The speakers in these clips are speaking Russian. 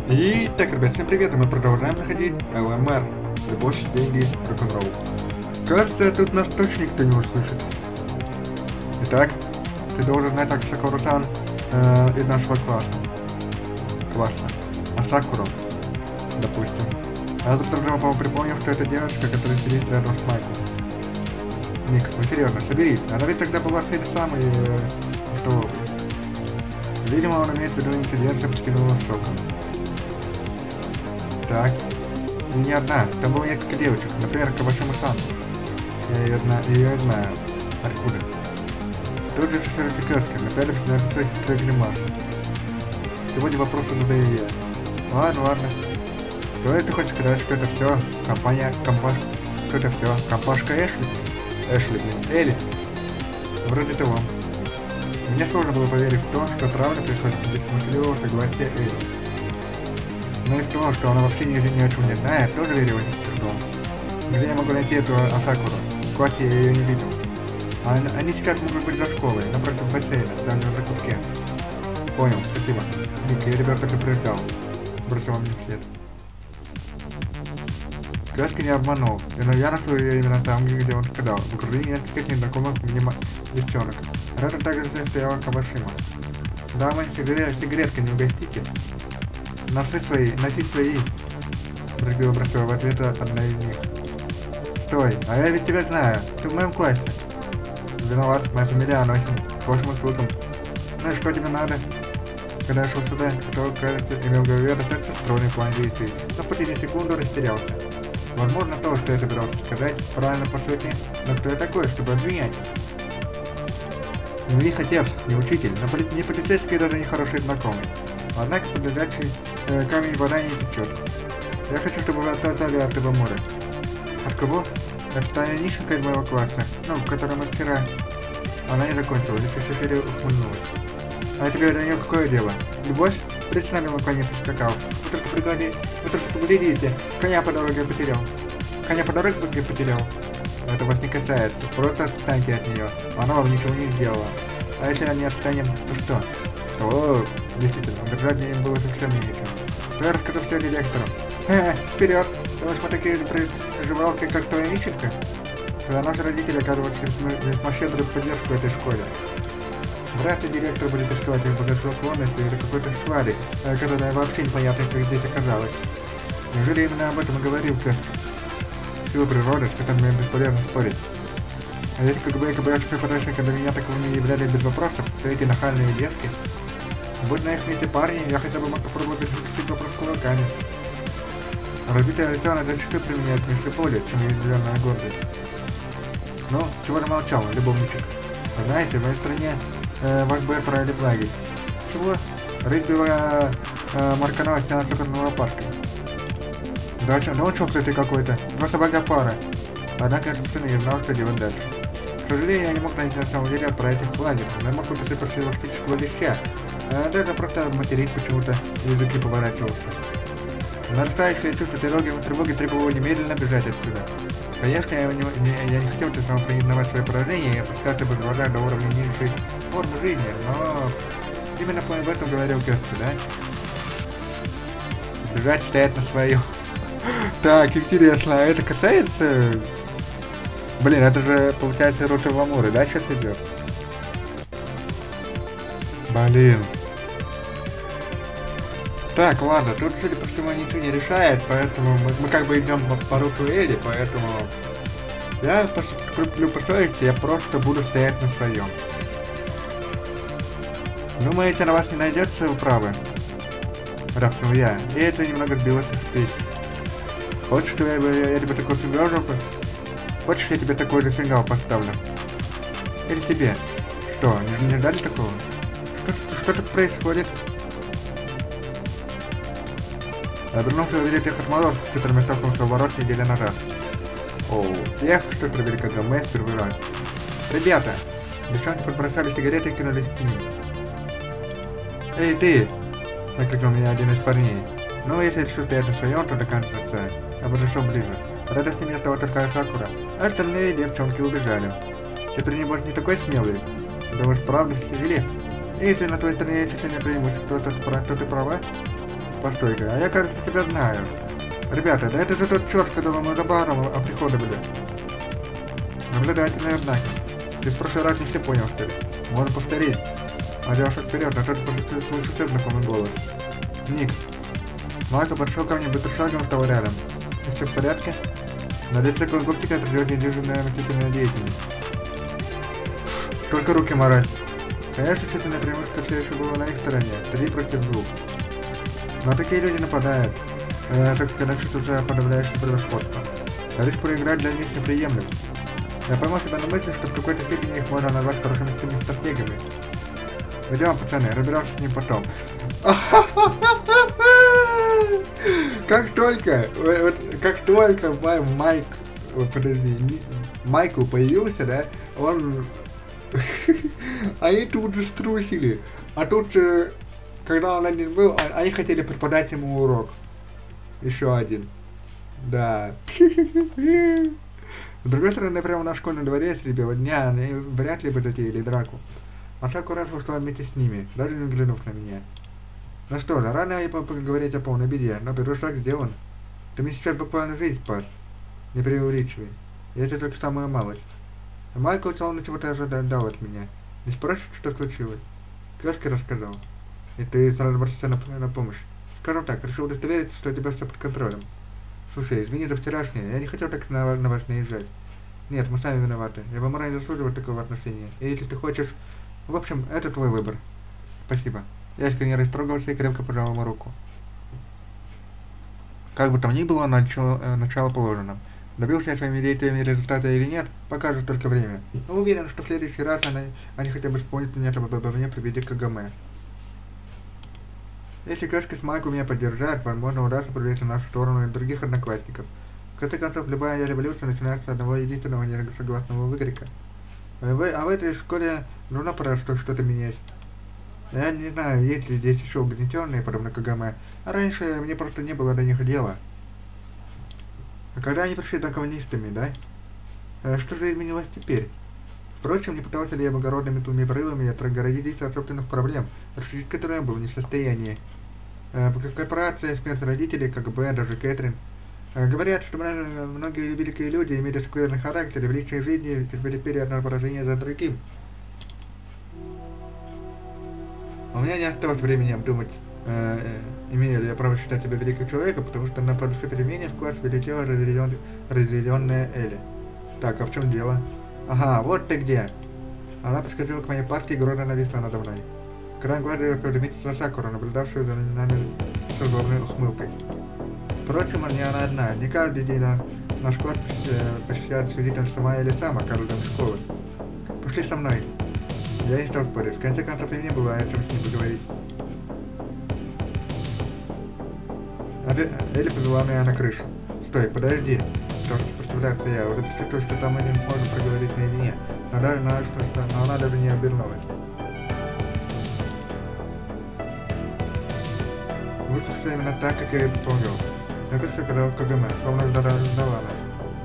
Итак, ребят, всем привет, и мы продолжаем проходить ЛМР. Любовь, деньги, рок-н-ролл. Кажется, тут нас точно никто не услышит. Итак, ты должен знать так Сакуру-сан из нашего класса. А Сакуру, допустим. Я тут тогда, по-моему, припомнил, что это девочка, которая сидит рядом с Майком. Ник, ну серьезно, соберись. Она ведь тогда была с этой самой столовой. Видимо, он имеет в виду инцидент с подкинулым шоком. Так, и не одна, там было несколько девочек, например, Кавашима-сан. Я ее знаю. Откуда? Тут же шофер Сикаски, напялись на лицо сестры Гримаса. Сегодня вопросы задаю я. Ладно. То это ты хочешь сказать, что это все что это все компашка Эшли, Элли? Вроде того. Мне сложно было поверить в то, что травля приходит без молчаливого согласия Элли. Но и в том, что она вообще ни о чем не знает, тоже верила с трудом. Где я могу найти эту Асакуру? В классе я ее не видел. Они сейчас могут быть за школой, напротив бассейна, в дальнем закутке. Понял, спасибо. Ник, я тебя предупреждал. Бросил вам мне след. Каски не обманул, но я нашел ее именно там, где он сказал. В окружении нескольких незнакомых мне девчонок. Рядом также стояла Кавашима. Дамы, сигаретки не угостите? Носить свои, бросила в ответ одна из них. Стой, а я ведь тебя знаю, ты в моем классе. Виноват, моя фамилия носит к вашим услугам. Ну и что тебе надо? Когда я шел сюда, кто, кажется, имел в голове достаточно стройный план действий, но в последнюю секунду растерялся. Возможно, то, что я собирался сказать, правильно по сути, но кто я такой, чтобы обвинять? Не их отец, не учитель, но не полицейский, даже не хороший знакомый. Однако подлежащий камень вода не течет. Я хочу, чтобы вы отказали от этого моря. От кого? Это та нищенка из моего класса, которая мы вчера. Она не закончила, лишь еще ухмыльнулась. А тебе до нее какое дело? Любовь? Перед нами мой конь не прискакал. Вы только поглядите, коня по дороге потерял. Это вас не касается, просто отстаньте от нее. Она вам ничего не сделала. А если не отстанем, то что? О, действительно, держать им было совсем нечего. Я расскажу все директору. Вперед! Думаешь, мы такие же приживалки, как твоя нищенка? Тогда наши родители оказывают весьма щедрую поддержку этой школе. Вряд ли директор будет рисковать их богатством склонности или какой-то швали, которая вообще непонятно, как здесь оказалась. Неужели именно об этом и говорил Кэст? Сила природы, с которыми бесполезно спорить. А если КГБ и КБР преподаватели до меня таковыми являлись без вопросов, то эти нахальные детки... Будь на их месте парни, я хотя бы мог попробовать решить вопрос кулаками. Разбитое лицо надо зачастую применять меньше боли, чем язвленная гордость. Ну, чего ты молчал, любовничек? Вы знаете, в моей стране ваш БР провели в лагерь. Чего? Рыбила Марканова сняла цукорного пашкой. Да он чокнутый ты какой-то, просто богопара. Однако я, собственно, не знал, что делать дальше. К сожалению, я не мог найти на самом деле отправить их в лагерь, но я мог выпустить профилактического леща. Даже просто материть почему-то языки поворачивался. Нарастающее чувство тревоги требовало немедленно бежать отсюда. Конечно, я не хотел тем самым признавать свое поражение и опускаться бы в глазах до уровня низшей формы жизни, но именно в этом говорил Кэсту, да? Бежать стоять на свою. Так, интересно, а это касается... Блин, это же, получается, Рута Ламуры, да, сейчас идет? Блин. Так, ладно, тут, судя по всему, ничего не решает, поэтому мы как бы идем по руту Элли, поэтому я поступлю по совести, я просто буду стоять на своем. Думаете, на вас не найдется управы? Рявкнул я, и это немного сбилось с песни. Хочешь, что я тебе такой фингал жопы? Хочешь, я тебе такой же фингал поставлю? Или тебе? Что, не ждали такого? Что тут происходит? Обернулся увидеть тех отморозков, с которыми столкнулся в ворот неделю назад. Оу, тех, что провели КГМ в первый раз. Ребята! Девчонки подбросали сигареты и кинулись к ним. Эй, ты! Накрикнул меня один из парней. Ну, если решил стоять на своем, то до конца. Я подошел ближе. Радость не стала только Сакура, а остальные девчонки убежали. Теперь не будешь не такой смелый. Думаешь, правда сидели? Если на твоей стороне есть ощущение преимущества, то ты права. Постой-ка, а я, кажется, тебя знаю. Ребята, да это же тот черт, которого мы за баром оприходовали. Наблюдательный, однако. Ты в прошлый раз не все понял, что ли? Можно повторить. А делал шаг вперед, а тот слышит знакомый голос. Ник. Майкл подошел ко мне, быстро шагом стал рядом. Ты все в порядке? На лице Гостика отражает недюжинная мыслительная деятельность. Только руки морать. Конечно, численное преимущество все еще было на их стороне. 3 против 2. Но такие люди нападают. Так когда что-то уже подавляющее превосходство. А риск проиграть для них неприемлем. Я поймал себя на мысли, что в какой-то степени их можно назвать хорошими стратегами. Идем, пацаны, разбирался с ним потом. Как только Майкл появился, да, он... Они тут же струсили. А тут же, когда он один был, они хотели преподать ему урок. Еще один. Да. С другой стороны, прямо на школьном дворе среди бела дня они вряд ли бы затеяли драку. А так аккуратно ушла вместе с ними, даже не взглянув на меня. Ну что же, рано и поговорить о полной беде, но первый шаг сделан. Ты мне сейчас буквально жизнь спас. Не преувеличивай. И это только самая малость. А Майкл словно чего-то ожидал от меня. Не спросишь, что случилось? Кёшки рассказал. И ты сразу бросишься на помощь. Скажу так, решил удостовериться, что у тебя все под контролем. Слушай, извини за вчерашнее, я не хотел так на вас наезжать. Нет, мы сами виноваты. Я бы морально заслуживаю такого отношения. И если ты хочешь... В общем, это твой выбор. Спасибо. Я искренне растрогался и крепко пожал ему руку. Как бы там ни было, начало положено. Добился я своими действиями результата или нет, покажет только время. Но уверен, что в следующий раз они хотя бы вспомнят меня, чтобы обо мне привели к КГМ. Если Кэшки с Майком меня поддержат, возможно, удастся привлечь на нашу сторону и других одноклассников. В конце концов, любая революция начинается с одного единственного несогласного выкрика. А в этой школе нужно пора что-то менять. Я не знаю, есть ли здесь еще угнетенные, подобно КГМ, а раньше мне просто не было до них дела. А когда они пришли за коммунистами, да? Что же изменилось теперь? Впрочем, не пытался ли я благородными порывами отгородиться от собственных проблем, решить которые я был не в состоянии. Корпорация, смерть родителей, КГБ, даже Кэтрин. Говорят, что многие великие люди имели скверный характер и в личной жизни терпели одно поражение за другим. У меня не осталось времени обдумать, имею ли я право считать себя великим человеком, потому что на подушке перемене в класс влетела разъяренная Элли. Так, а в чем дело? Ага, вот ты где! Она подскочила к моей партии и грозно нависла надо мной. Краем глаза я заметила Сакуру, наблюдавшую за нами с угрозной ухмылкой. Впрочем, не она одна. Не каждый день наш класс посещает с визитом сама или сама, каждый школы. Пошли со мной. Я не стал спорить. В конце концов, и мне было о чем с ним поговорить. Элли повела меня на крышу. Стой, подожди. Что сопротивляться я. Уже чувствую, что там мы не можем проговорить наедине. Но она даже не обернулась. Вышло именно так, как я и предполагал. На крыше КГМ, словно ждала нас.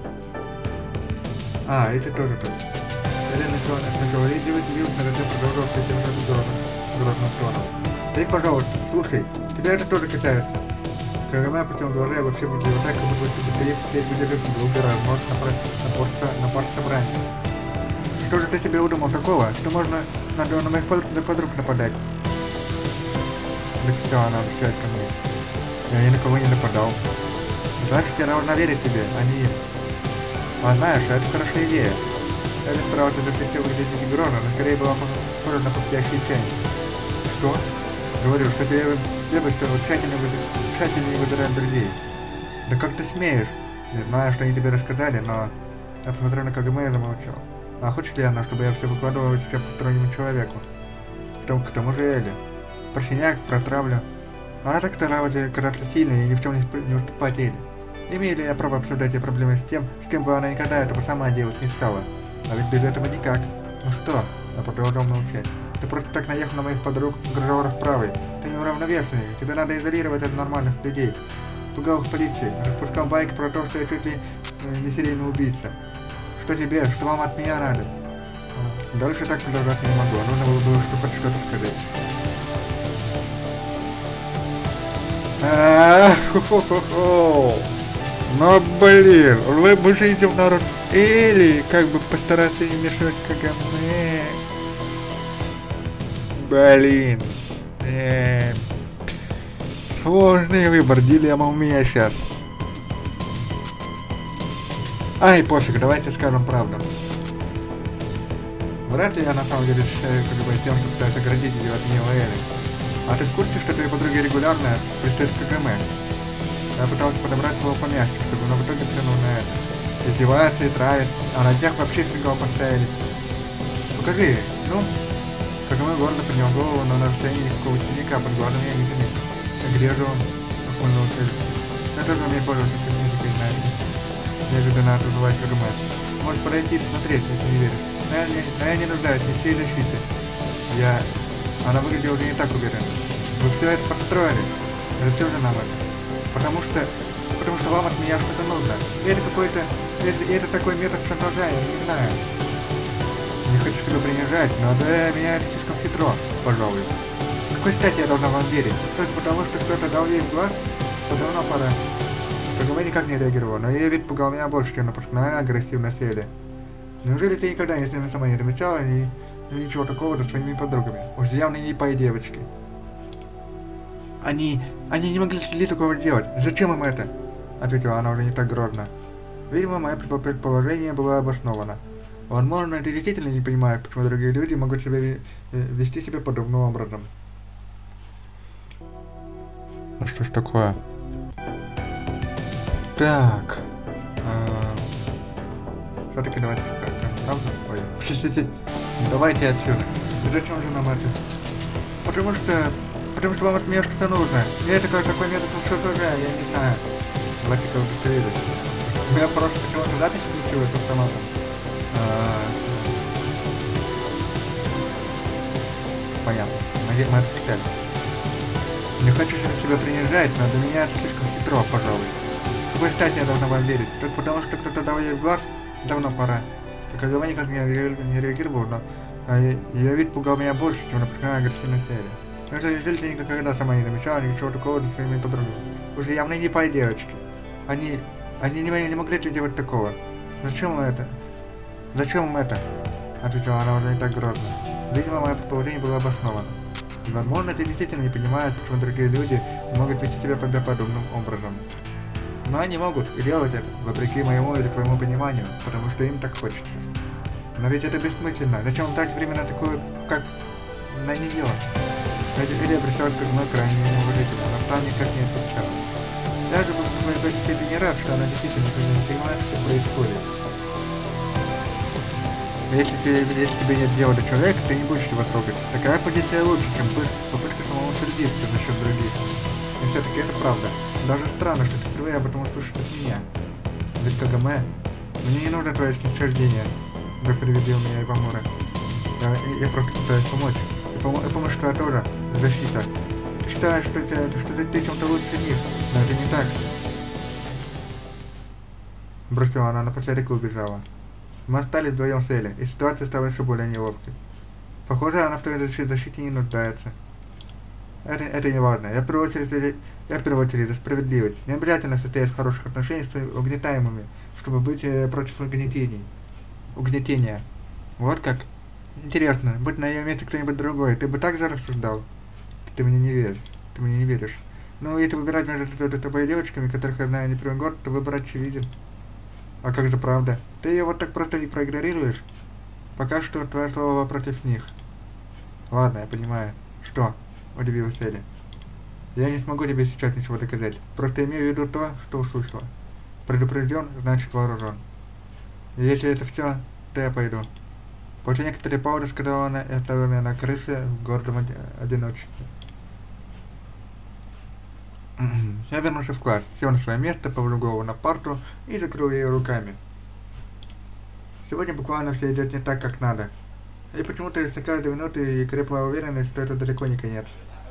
А, эти тоже тут. Элли начала речь, но затем продолжал с этим грозным тоном. Ты, пожалуйста, слушай, тебя это тоже касается. КГМ опустил глаза и вообще выглядел так, как будто быстрее теперь выдержит долгий размор на партсобрании. Что же ты себе удумал такого, что можно на моих подруг нападать? Закричала она, обращаясь ко мне. Я ни на кого не нападал. Значит, я должна верить тебе, а не им. А знаешь, это хорошая идея. Я старалась изо всех сил выглядеть грозно, но скорее была похожа на подходящий чайник. Что? Говорю, что тебе требуется тщательнее выбирать друзей. Да как ты смеешь? Не знаю, что они тебе рассказали, но... Я посмотрел на КГМ и замолчал. А хочет ли она, чтобы я все выкладывал сейчас постороннему человеку? К тому же Элли. Про синяк, про травлю. Она так старалась казаться сильной и ни в чем не уступать Элли. Имею ли я право обсуждать эти проблемы с тем, с кем бы она никогда этого сама делать не стала? А ведь без этого никак. Ну что? Я продолжал молчать. Ты просто так наехал на моих подруг, угрожал расправой. Ты неуравновешенный, тебе надо изолировать от нормальных людей. Пугал в полиции, распускал байки про то, что я чуть ли не серийный убийца. Что тебе, что вам от меня надо? Дальше так продолжаться не могу, нужно было хоть что-то сказать. Хо-хо-хо. Но блин, мы же идем на рот. Или как бы постараться не мешать Кагаме. Блин. Сложный выбор, дилемма у меня сейчас. Ай, пофиг, давайте скажем правду. Вряд ли я на самом деле считаю как бы тем, что пытаюсь оградить ее от гнева Эли. А ты в курсе, что твоей подруге регулярно пристает к КГМ? Я пытался подобрать слово помягче, чтобы она в итоге плюнул на это. Издевается и травит, а на тех вообще сингал поставили. Покажи ей, ну? КГМ гордо поднял голову, но на расстоянии никакого синяка под глазом я не заметил. Где же он? Охмыльнулся Эль. Я тоже умею пользоваться косметикой, знаете. Неожиданно отозвалась КГМ. Можешь подойти и посмотреть, если не веришь. Но я не нуждаюсь ни в чьей защите. Она выглядела уже не так уверенно. Вы все это подстроили. Зачем же нам это? Потому что вам от меня что-то нужно. Это такой метод шантажа, я не знаю. Не хочу тебя принижать, но для меня это слишком хитро, пожалуй. С какой стати я должна вам верить? Только потому, что кто-то дал ей в глаз? То давно пора. КГМ никак не реагировал, но ее вид пугал меня больше, чем напускная агрессивность Эли. Неужели ты никогда не сама не замечала ничего такого со своими подругами? Уж явно не по девочки. Они не могли такого делать. Зачем им это? Ответила она уже не так грозно. Видимо, мое предположение было обосновано. Возможно, ты действительно не понимаешь, почему другие люди могут вести себя подобным образом. Ну что ж такое? Так. Все-таки давайте правда? Ой. Давайте отсюда. Зачем же нам это? Потому что вам от меня что-то нужно. Я такой метод шантажа, я не знаю. Давайте как быстрее. У меня просто почему-то запись случилась с автоматом. Понятно. Мы это читали. Не хочу себя принижать, но для меня это слишком хитро, пожалуй. С какой стати я должна вам верить? Только потому, что кто-то дал ей в глаз? Давно пора. КГМ никак не реагировал, но ее вид пугал меня больше, чем напускная агрессивность Эли. Но если ты никогда сама не замечала ничего такого за своими подругами. Уже явно не по девочки. Они не могли делать такого. Зачем это? Зачем им это? Ответила она уже не так грозно. Видимо, мое предположение было обосновано. И, возможно, ты действительно не понимаешь, почему другие люди могут вести себя подобным образом. Но они могут и делать это, вопреки моему или твоему пониманию, потому что им так хочется. Но ведь это бессмысленно. Зачем тратить время на такую, как на нее? Или обращалась к одной крайне неуважительно, но там никак не отвечала. Я же был в какой-то степени рад, что она действительно не понимает, что происходит. Если тебе нет дела до человека, ты не будешь его трогать. Такая позиция лучше, чем попытка самоутвердиться насчет других. И все-таки это правда. Даже странно, что ты впервые об этом услышишь от меня. Ведь КГМ, мне не нужно твое снисхождение, да приведил меня Ивамура. Я просто пытаюсь помочь. И помощь твоя тоже защита. Ты считаешь, что ты чем-то лучше них, но это не так. Бросила она напоследок и убежала. Мы остались вдвоем с Элли, и ситуация стала еще более неловкой. Похоже, она в твоей защите не нуждается. Это не важно. Я в первую очередь за справедливость. Не обязательно состоять в хороших отношениях с угнетаемыми, чтобы быть против угнетения. Вот как? Интересно, будь на ее месте кто-нибудь другой, ты бы так же рассуждал? Ты мне не веришь. Ну, если выбирать между тобой и девочками, которых я знаю не первый год, то выбор очевиден. А как же правда? Ты ее вот так просто не проигнорируешь? Пока что твое слово против них. Ладно, я понимаю. Что? Удивилась Элли. Я не смогу тебе сейчас ничего доказать. Просто имею в виду то, что услышала. Предупрежден, значит вооружен. И если это все, то я пойду. После некоторой паузы сказала она и оставила меня на крыше в гордом одиночестве. Я вернулся в класс, сел на свое место, положил голову на парту и закрыл ее руками. Сегодня буквально все идет не так, как надо. И почему-то из каждой минуты крепла уверенность, что это далеко не конец.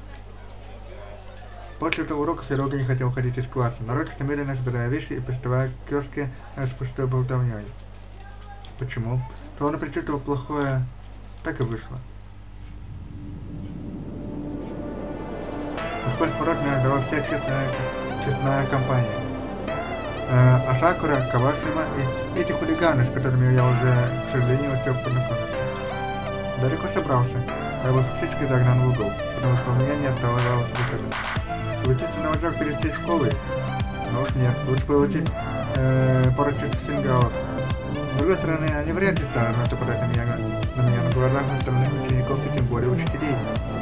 После этого уроков я долго не хотел уходить из класса, нарочно медленно собирая вещи и приставая к киоске с пустой болтовней. Почему? Словно предчувствовал плохое, так и вышло. Сквозь порог между вся честная компания. А Сакура, Кавашима и эти хулиганы, с которыми я уже, к сожалению, успел познакомиться. Далеко собрался. Я был фактически загнан в угол, потому что у меня не оставалось выхода. Улететь на вожак перед всей школой? Ну уж нет, лучше получить пару чистых фингалов. С другой стороны, они вряд ли станут нападать на меня на глазах остальных учеников и тем более учителей.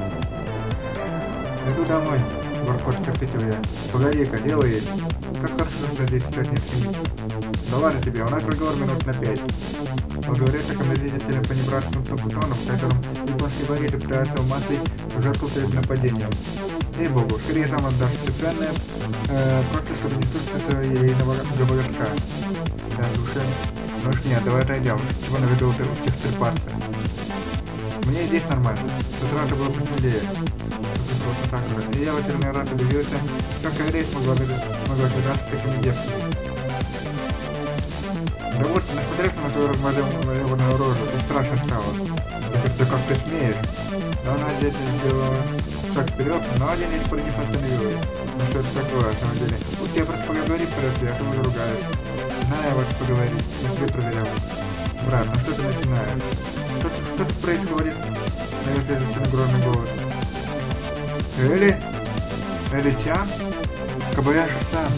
Иду домой, воркот ответил я. Погоди-ка, делай. Как хорошо, что здесь сейчас нет семьи. Да ладно тебе, у нас разговор минут на 5. Он говорит о командителе по небратскому тону, в котором японские бандиты пытаются умаслить жертву перед нападением. Ей-богу, скорее сам отдашь специальное, просто чтобы не слышать этого ейного говорка. Да, слушай. Ну уж нет, давай отойдем. Чего на виду тех трепаться? Мне здесь нормально. С утра это было посмелее. И я в очередной раз удивился, как Эйрей смогла связаться с такими девками. Да вот, насмотрелся на свою размалеванную рожу, и страшно стало. Да как ты смеешь? Да она здесь сделала шаг вперед, но один из против остановилась. Ну что это такое, на самом деле? Вот я просто поговори вперед, я кому ругаюсь. Знаю, вот поговорить, на себе проверял. Брат, ну что ты начинаешь? Что тут происходит? Навесил грозный голос. Эли-чан? Кабаяши-сан.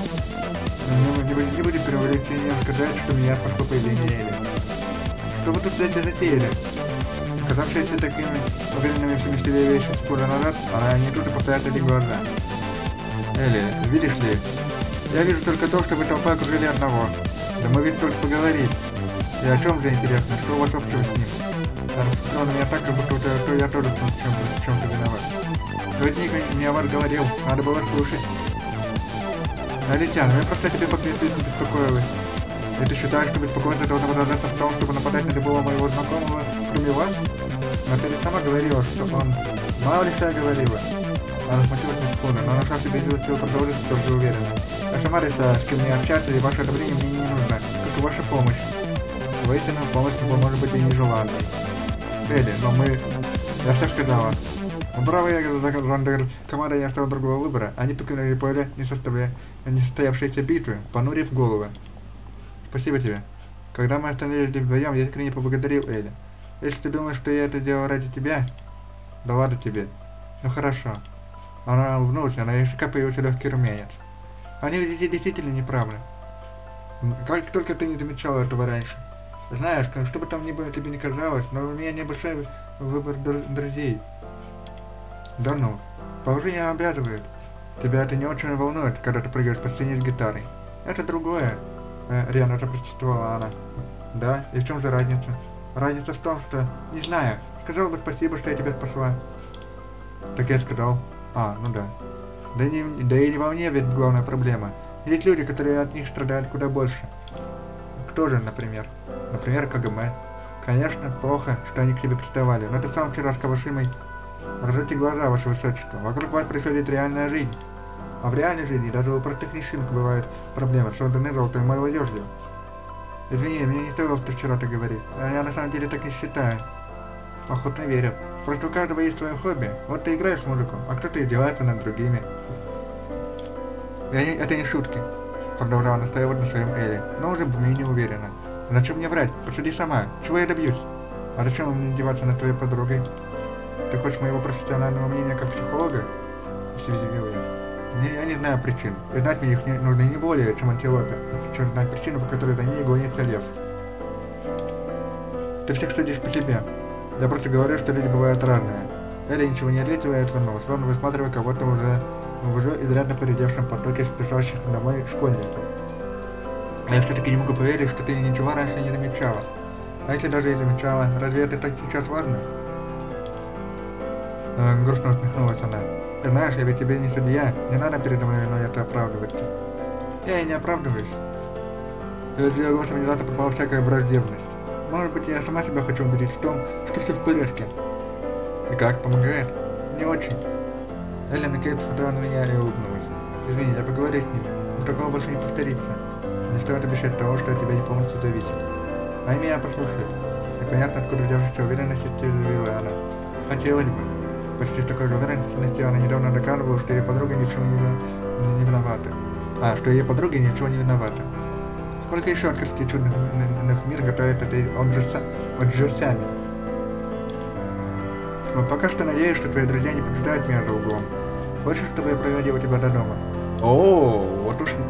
Не будет преувеличением сказать, что меня пошло появление Эли. Что вы тут, блядь, затеяли? Казавшиеся такими уверенными в себе вещи спора назад, она не тут и попадает эти глаза. Эли, видишь ли? Я вижу только то, что вы толпой окружили одного. Да мы ведь только поговорить. И о чем же интересно? Что у вас общего с ним? Он меня так, как будто я тоже в чем-то виноват. Родник мне о вас говорил, надо было слушать. Алитян, я просто тебе беспокоилась. И ты считаешь, что беспокойство должно выражаться в том, чтобы нападать на любого моего знакомого, кроме вас? Но ты ведь сама говорила, что он... Мало ли что я говорила. Она смутилась на секунду, но нашла себе силу продолжить, тоже уверена. Я сама решаю, с кем мне общаться, и ваше одобрение мне не нужно, как и ваша помощь. Воистину, помощь может быть и нежеланной. Эли, но мы... Я все сказала. Браво, я Рандер, команда не оставила другого выбора. Они покинули поле несостоявшейся битвы, понурив головы. Спасибо тебе. Когда мы остановились вдвоем, я искренне поблагодарил Эли. Если ты думаешь, что я это делал ради тебя... Да ладно тебе. Ну хорошо. Она улыбнулась, а на ее щека появился легкий румянец. Они действительно неправы. Как только ты не замечала этого раньше. Знаешь, что бы там ни было тебе не казалось, но у меня небольшой выбор друзей. Да ну, положение обязывает. Тебя это не очень волнует, когда ты прыгаешь по сцене с гитарой. Это другое. Рьяно запротестовала она. Да, и в чем же разница? Разница в том, что... Не знаю. Сказал бы спасибо, что я тебя спасла. Так я сказал. А, ну да. Да и не во мне ведь главная проблема. Есть люди, которые от них страдают куда больше. Кто же, например? Например, КГМ. Конечно, плохо, что они к тебе приставали, но ты сам вчера с Кавашимой... Разжите глаза, ваше высочество. Вокруг вас происходит реальная жизнь. А в реальной жизни даже у простых нищинок бывают проблемы, созданные золотой молодежью. Извини, мне не стоило вчера так говорить. Я на самом деле так не считаю. Охотно верю. Просто у каждого есть свое хобби. Вот ты играешь музыку, а кто-то издевается над другими. Это не шутки. Продолжала настаивать на своем Эли, но уже менее уверенно. Зачем мне врать? Посуди сама. Чего я добьюсь? А зачем мне издеваться над твоей подругой? Ты хочешь моего профессионального мнения как психолога? Съязвил я. Я не знаю причин. И знать мне их нужно не более, чем антилопе, чем знать причину, по которой за ней гонится лев. Ты всех судишь по себе. Я просто говорю, что люди бывают разные. Эля ничего не ответила и отвернулась, словно высматривая кого-то в уже изрядно поредевшем потоке спешащих домой школьников. Я все-таки не могу поверить, что ты ничего раньше не замечала. А если даже и замечала, разве это так сейчас важно? Грустно усмехнулась она. Ты знаешь, я ведь тебе не судья, не надо передо мной это оправдываться. Я и не оправдываюсь. Из ее голоса внезапно пропала всякая враждебность. Может быть, я сама себя хочу убедить в том, что все в порядке. И как, помогает? Не очень. Эля наконец смотрела на меня и улыбнулась. Извини, я поговорю с ними, но такого больше не повторится. Не стоит обещать того, что от тебя не полностью зависит. А меня послушают. Непонятно, откуда взявшаяся уверенность, заявила она. Хотелось бы. Почти с такой же уверенностью она недавно доказывала, что ее подруга ни в чем не виновата. Что ее подруги ни в чем не виновата. Сколько еще открытий чудных мир готовит этой отжерцами? Но пока что надеюсь, что твои друзья не поджидают меня за углом. Хочешь, чтобы я проводил тебя до дома? О, вот уж...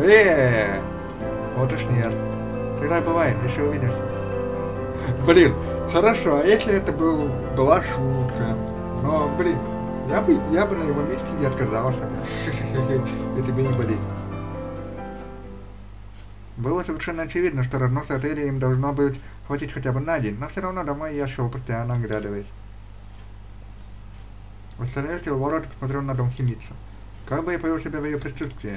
Вот уж нет. Тогда бывай, еще увидимся. Блин, хорошо, а если это была шутка? Но, блин, я бы на его месте не отказался. И тебе не болит. Было совершенно очевидно, что разносы отеля им должно быть хватить хотя бы на день, но все равно домой я шел, постоянно оглядываясь. Остановился у ворот и посмотрел на дом химица. Как бы я повел себя в ее присутствии?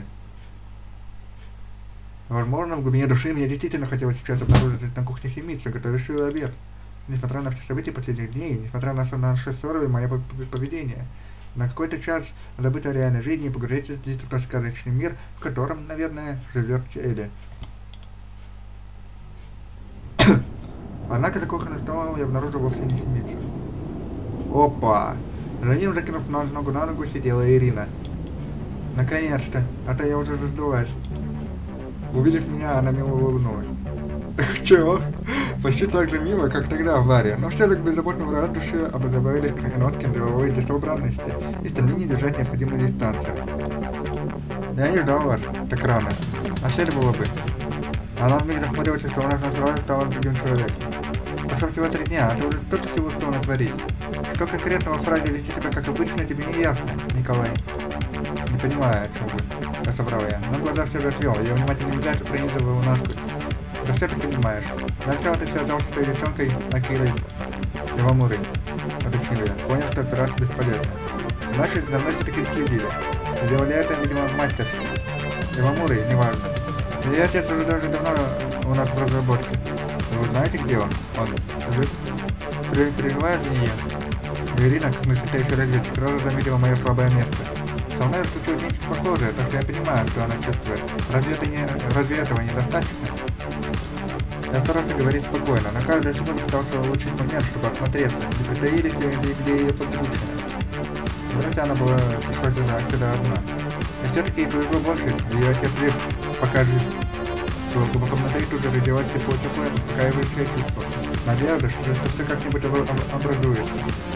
Возможно, в глубине души мне действительно хотелось сейчас обнаружить на кухне химица, готовившую обед. Несмотря на все события последних дней, несмотря на наши ссоры и мое поведение, на какой-то час забыть о реальной жизни и погрузиться здесь в сказочный мир, в котором, наверное, живет Элли. Однако за кухонным столом я обнаружил вовсе не химицу. Опа! За ним, закинув ногу на ногу, сидела Ирина. Наконец-то! А то я уже раздулась. Увидев меня, она мило улыбнулась. Чего? Почти так же мило, как тогда в баре, но все так беззаботно в радуше образовались нотки деловой дисобранности и стремление держать необходимую дистанцию. Я не ждал вас так рано, а следовало бы. Она вмиг захмурилась, что у нас на сразу стала другим человеком. Прошло всего 3 дня, а ты уже столько всего успел натворить. Что конкретного в фразе вести себя как обычно, тебе не ясно, Николай. Не понимаю, о чем вы, соврал я. Но глаза все же отвел, я внимательно взгляд пронизывал насквозь. Да все ты понимаешь. Сначала ты связался с той девчонкой Акирой Ивамурой. Уточнил я. Понял, что операция бесполезна. Значит, за мной все-таки следили. Сделали это, видимо, мастерски. Ивамурой, неважно. И отец уже даже давно у нас в разработке. Вы знаете, где он? Он переживает за нее. Ирина, как настоящий разведчик, сразу заметила мое слабое место. Со мной случилось нечто похожее, так что я понимаю, что она чувствует. Разве этого недостаточно? Я старался говорить спокойно, на каждую секунду пытался улучшить момент, чтобы осмотреться, не притаились ли где ее подручные. Вряд ли она была сюда одна. И все-таки ей повезло больше, ее отец жив, пока жив. Глубоко внутри тут же родилось теплое, успокаивающее чувство. Надежда, что все как-нибудь образуется.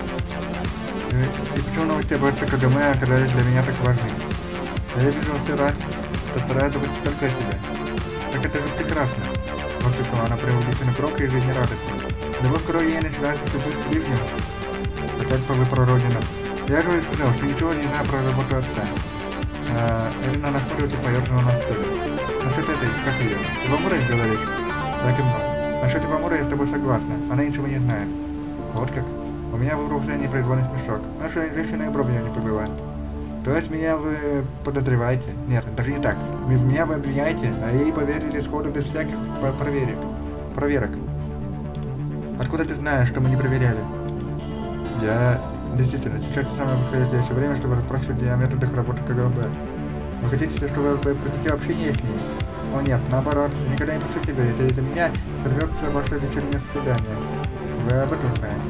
И почему новости об КГМ оказались для меня так важны? Я вижу, что ты рад, что старается быть только о тебе. Так это же прекрасно. Воскликнула она преувеличенно громко и жизнерадостно. Любовь к крови ей начинается с любви к ближнему. Опять повы про родину. Я же уже сказал, что ничего не знаю про работу отца. Ирина нахмурилась и поёрзала на стуле. Насчет этой, как ее? Ивамура говорит? Так и много. Насчет Ивамура я с тобой согласна. Она ничего не знает. Вот как? У меня в вооружении произвольный смешок. Наша женщина и бровью не побила. То есть меня вы подозреваете? Нет, даже не так. Меня вы обвиняете, а ей поверили сходу без всяких проверок. Откуда ты знаешь, что мы не проверяли? Я... Действительно, сейчас самое подходящее время, чтобы расспрашивать о методах работы КГБ. Вы хотите, чтобы я прекратил общение с ней? О нет, наоборот, никогда не прошу тебя, это из-за меня сорвется ваше вечернее свидание. Вы об этом знаете?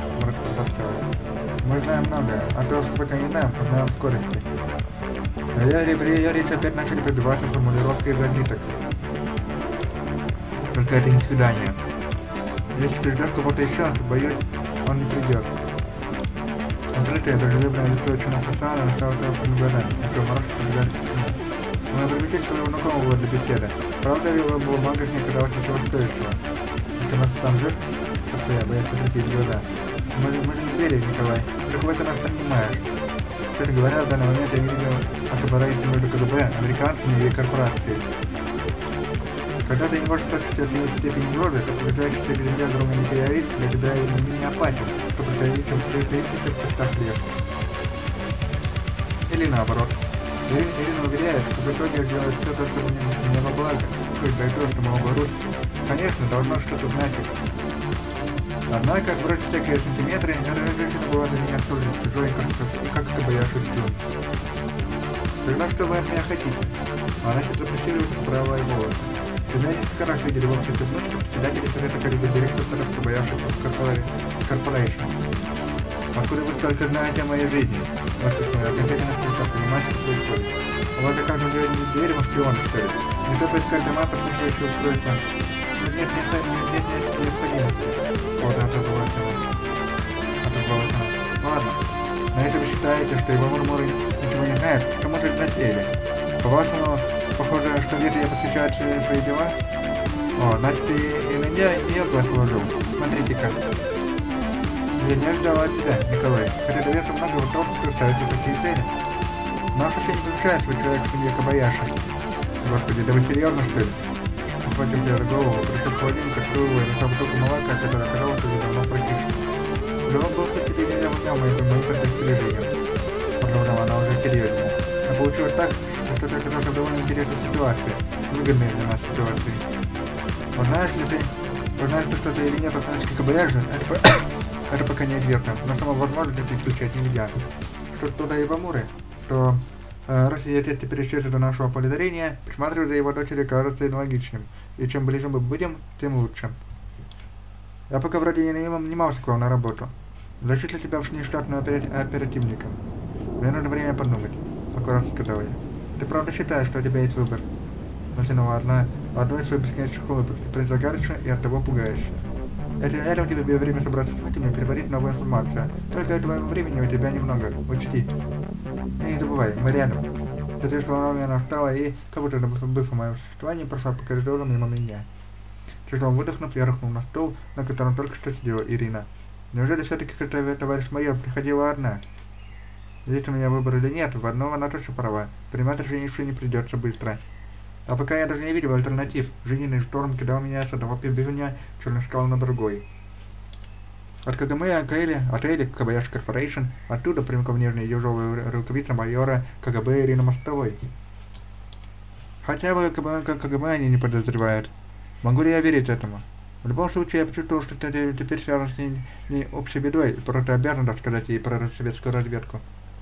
Мы знаем многое, а то, что пока не знаем, узнаем в скорости. А я и речь опять начали пробиваться формулировкой из ниток. Только это не свидание. Если ты ждешь кого-то еще, то боюсь, он не придет. Открытое, дружелюбное лицо Чиношисана начало того наблюдать, а то Маруша побежали к нему. Мы пригласили своего знакомого для беседы. Правда, в его бумагах не оказалось ничего стоящего. Чиношисан жив? Просто я боюсь посветить глаза. Мы же не верили, Николай. Ты в это нас понимаешь. Кстати говоря, в данный момент я не видел особенности между КГБ, американцами и корпорацией. Когда ты не можешь оценить степень угрозы, то приближающийся к земле огромный метеорит для тебя не опасен, что протаившийся в кустах лес. Или наоборот. Ирина уверяет, что в итоге делает все то, что мне во благо, хоть бы и то, что мы оба русские. Конечно, должно что-то значить. Однако, отбросив всякие сантиметры, эта женщина была для меня столь чужой, как бы я шутил. Тогда что вы от меня хотите? Она хитро прищуривается, поправила и волосы. Тебя несколько раз видели в обществе внучки, председателя совета коллеги директора КБЯшек Корпорейшн. Откуда вы столько знаете о моей жизни? Воскликнул я, окончательно перестав понимать, что происходит. У вас за каждым деревом шпион, что ли? Не то поискать дома, подслушивающие устройства. Нет необходимости. Вот, отозвалась она. Ладно. На это вы считаете, что его мурмуры ничего не знают, что может быть наследие? По-вашему, похоже, что где-то я посвящаю свои дела? О, значит, и на меня не глаз положил. Смотрите-ка. Я не ожидал от тебя, Николай. Хотя дается много в том, что ставятся такие цели. Но совсем не помешает свой человек в семье Кобаяши. Господи, да вы серьезно, что ли? Ухватил я голову, пришел к холодильнику, открыл его и достал бутылку молока, которая оказалась уже давно прокисла. Да он был, кстати, нельзя выполнял мои предостережения. Продолжала она уже серьезнее. А получилось так, что ты оказался в довольно интересной ситуации, выгодной для нас ситуации. Узнаешь ли ты, что-то или нет относится к Кобаяши, это пока неизвестно, но само возможность это исключать нельзя. Что туда и в Амуре, что раз ее отец теперь исчезнет до нашего поля зрения, присматривать за его дочерью кажется логичным, и чем ближе мы будем, тем лучше. Я пока вроде не нанимался к вам на работу. Зачислю тебя в внештатным оперативником. Мне нужно время подумать, аккуратно сказал я. Ты правда считаешь, что у тебя есть выбор? Натянула одну из своих бесконечных улыбок. Ты предлагаешься и оттого пугаешься. Это тебе время собраться с мыслями и переварить новую информацию. Только этого времени у тебя немного. Учти. И не забывай, мы рядом. Соответственно, она встала и, как будто забыв о моем существовании, прошла по коридору мимо меня. Тяжело выдохнув, я рухнул на стол, на котором только что сидела Ирина. Неужели все-таки товарищ майор приходила одна? Есть у меня выбор или нет, в одном она точно права. Принимать решение не придется быстро. А пока я даже не видел альтернатив. Жизненный шторм кидал меня с одного пивбивня черной скалы на другой. От КГМ отели Кобаяши Корпорейшн, оттуда прямиком нежная ежовая рукавица майора КГБ Ирина Мостовой. Хотя бы КГБ они не подозревают. Могу ли я верить этому? В любом случае, я почувствовал, что ты теперь связан с ней общей бедой, и просто обязан рассказать ей про советскую разведку.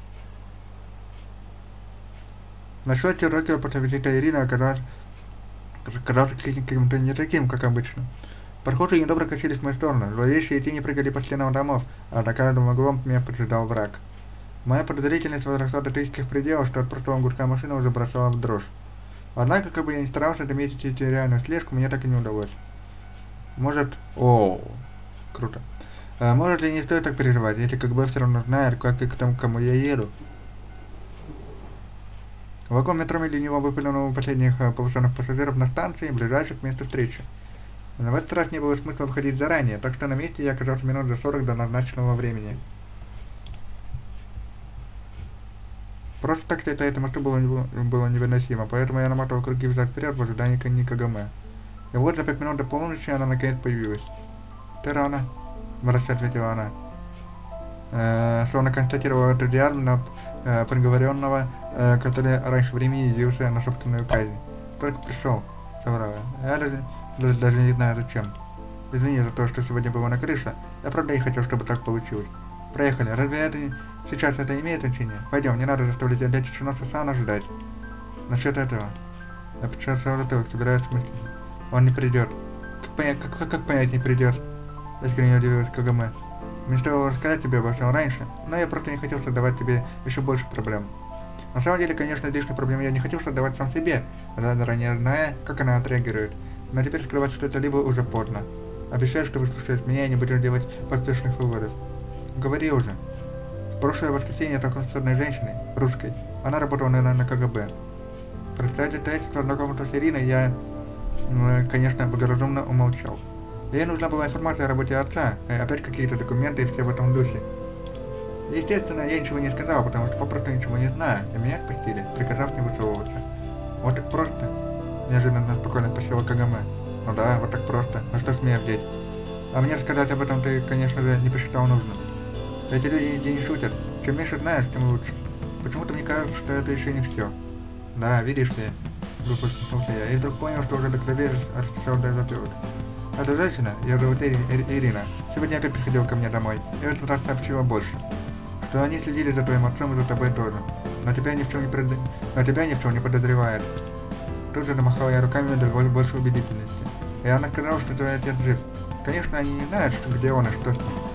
Насчет Чирокио после визита Ирины оказался каким-то не таким, как обычно. Прохожие недобро косились в мою сторону, зловещие тени прыгали по стенам домов, а за каждым углом меня поджидал враг. Моя подозрительность возросла до таких пределов, что от простого гудка машины уже бросала в дрожь. Однако, как бы я ни старался заметить эти реальную слежку, мне так и не удалось. Может... Круто. Может ли не стоит так переживать, если КГБ все равно знает, как и к тому, кому я еду? Вагон метро лениво выпылил у последних повышенных пассажиров на станции, ближайших к месту встречи. Но в этот раз не было смысла выходить заранее, так что на месте я оказался минут за 40 до назначенного времени. Просто так это мосту было невыносимо, поэтому я намотал круги взад вперед в ожидании КГМ. И вот за 5 минут до полуночи она наконец появилась. «Ты рано», — мрачно ответила она. Словно констатировала энтузиазм приговоренного, который раньше времени явился на собственную казнь. «Только пришел», — соврала. «Я даже не знаю зачем. Извини за то, что сегодня была на крыше. Я правда не хотел, чтобы так получилось. Проехали. Разве это сейчас это имеет значение? Пойдем, не надо заставлять дядю Чиноса Сана ждать». «Насчет этого». Я почесал затылок, собираюсь с мыслями. «Он не придет». Как понять не придет?» Искренне удивилась КГМ. Мне стоило рассказать тебе обо всем раньше, но я просто не хотел создавать тебе еще больше проблем. На самом деле, конечно, лишние проблемы я не хотел создавать сам себе, заранее зная, как она отреагирует. Но теперь скрывать что-то либо уже поздно. Обещаю, что выслушаешь меня и не будешь делать поспешных выводов. Говори уже. В прошлое воскресенье я столкнулся с одной женщиной, русской. Она работала на КГБ. Про обстоятельства знакомства с Ириной я, конечно, благоразумно умолчал. Ей нужна была информация о работе отца, опять какие-то документы и все в этом духе. Естественно, я ничего не сказал, потому что попросту ничего не знаю, и меня отпустили, приказав не высовываться. Вот так просто? Неожиданно спокойно спросила КГМ. Ну да, вот так просто. А что с меня взять? А мне сказать об этом ты, конечно же, не посчитал нужным. Эти люди не шутят. Чем меньше знаешь, тем лучше. Почему-то мне кажется, что это еще не все. Да, видишь ли, глупо усмехнулся я, и вдруг понял, что уже до крови расчесал до затылок. Эта женщина, ее зовут Ирина, сегодня опять приходила ко мне домой, и в этот раз сообщила больше. Что они следили за твоим отцом и за тобой тоже. Но тебя ни в чем не подозревает. Тут же замахала я руками для большей убедительности. И она сказала, что твой отец жив. Конечно, они не знают, где он и что с ним.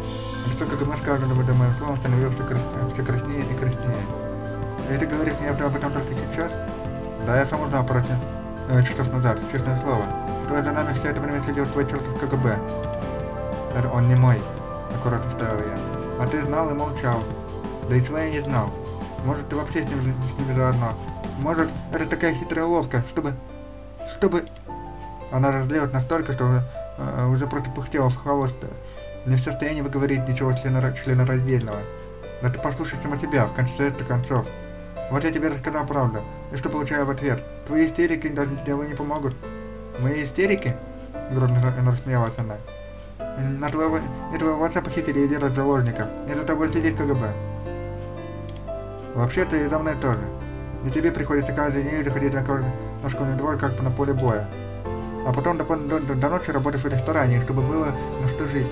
Лицо КГМ с каждым моим словом становилось все краснее и краснее. И ты говоришь мне об этом только сейчас? Да, я сам узнал пару часов назад, честное слово. Твоя за нами все это время следил твой чертов КГБ. Это он не мой, аккуратно вставил я. А ты знал и молчал. Да и чего я не знал. Может, ты вообще с ними заодно. Может, это такая хитрая уловка, чтобы... Она разлилась настолько, что уже просто пыхтела в хвост. Не в состоянии выговорить ничего членораздельного. Да ты послушай сама себя, в конце концов. Вот я тебе рассказал правду. И что получаю в ответ? Твои истерики даже делу не помогут. Мои истерики? Грозно рассмеялась она. На твоего отца похитили и держат заложника. И за тобой следит КГБ. Вообще-то и за мной тоже. И тебе приходится каждый день заходить на школьный двор, как на поле боя. А потом до ночи работать в ресторане, чтобы было на что жить.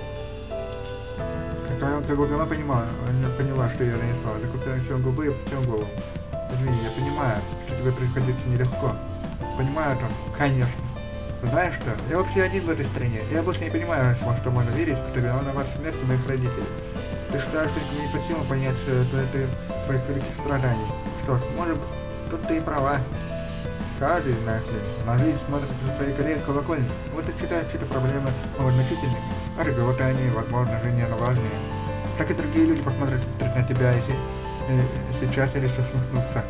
Когда поняла, что я нанесла, закупила себе губы и опустила голову. Извини, я понимаю, что тебе приходится нелегко. Понимаю, Том, конечно. Знаешь что, я вообще один в этой стране, и я больше не понимаю, во что можно верить, кто виноват в смерти моих родителей. Ты считаешь, что никому не под силу понять, что это твоих великих страданий. Что ж, может, тут ты и права. Каждый, знаешь ли, на жизнь смотрит на свои коллеги колокольни. Вот и считают, что это проблемы значительные, а разговоры они, возможно, жизненно важные. Так и другие люди посмотрят на тебя сейчас или усмехнутся.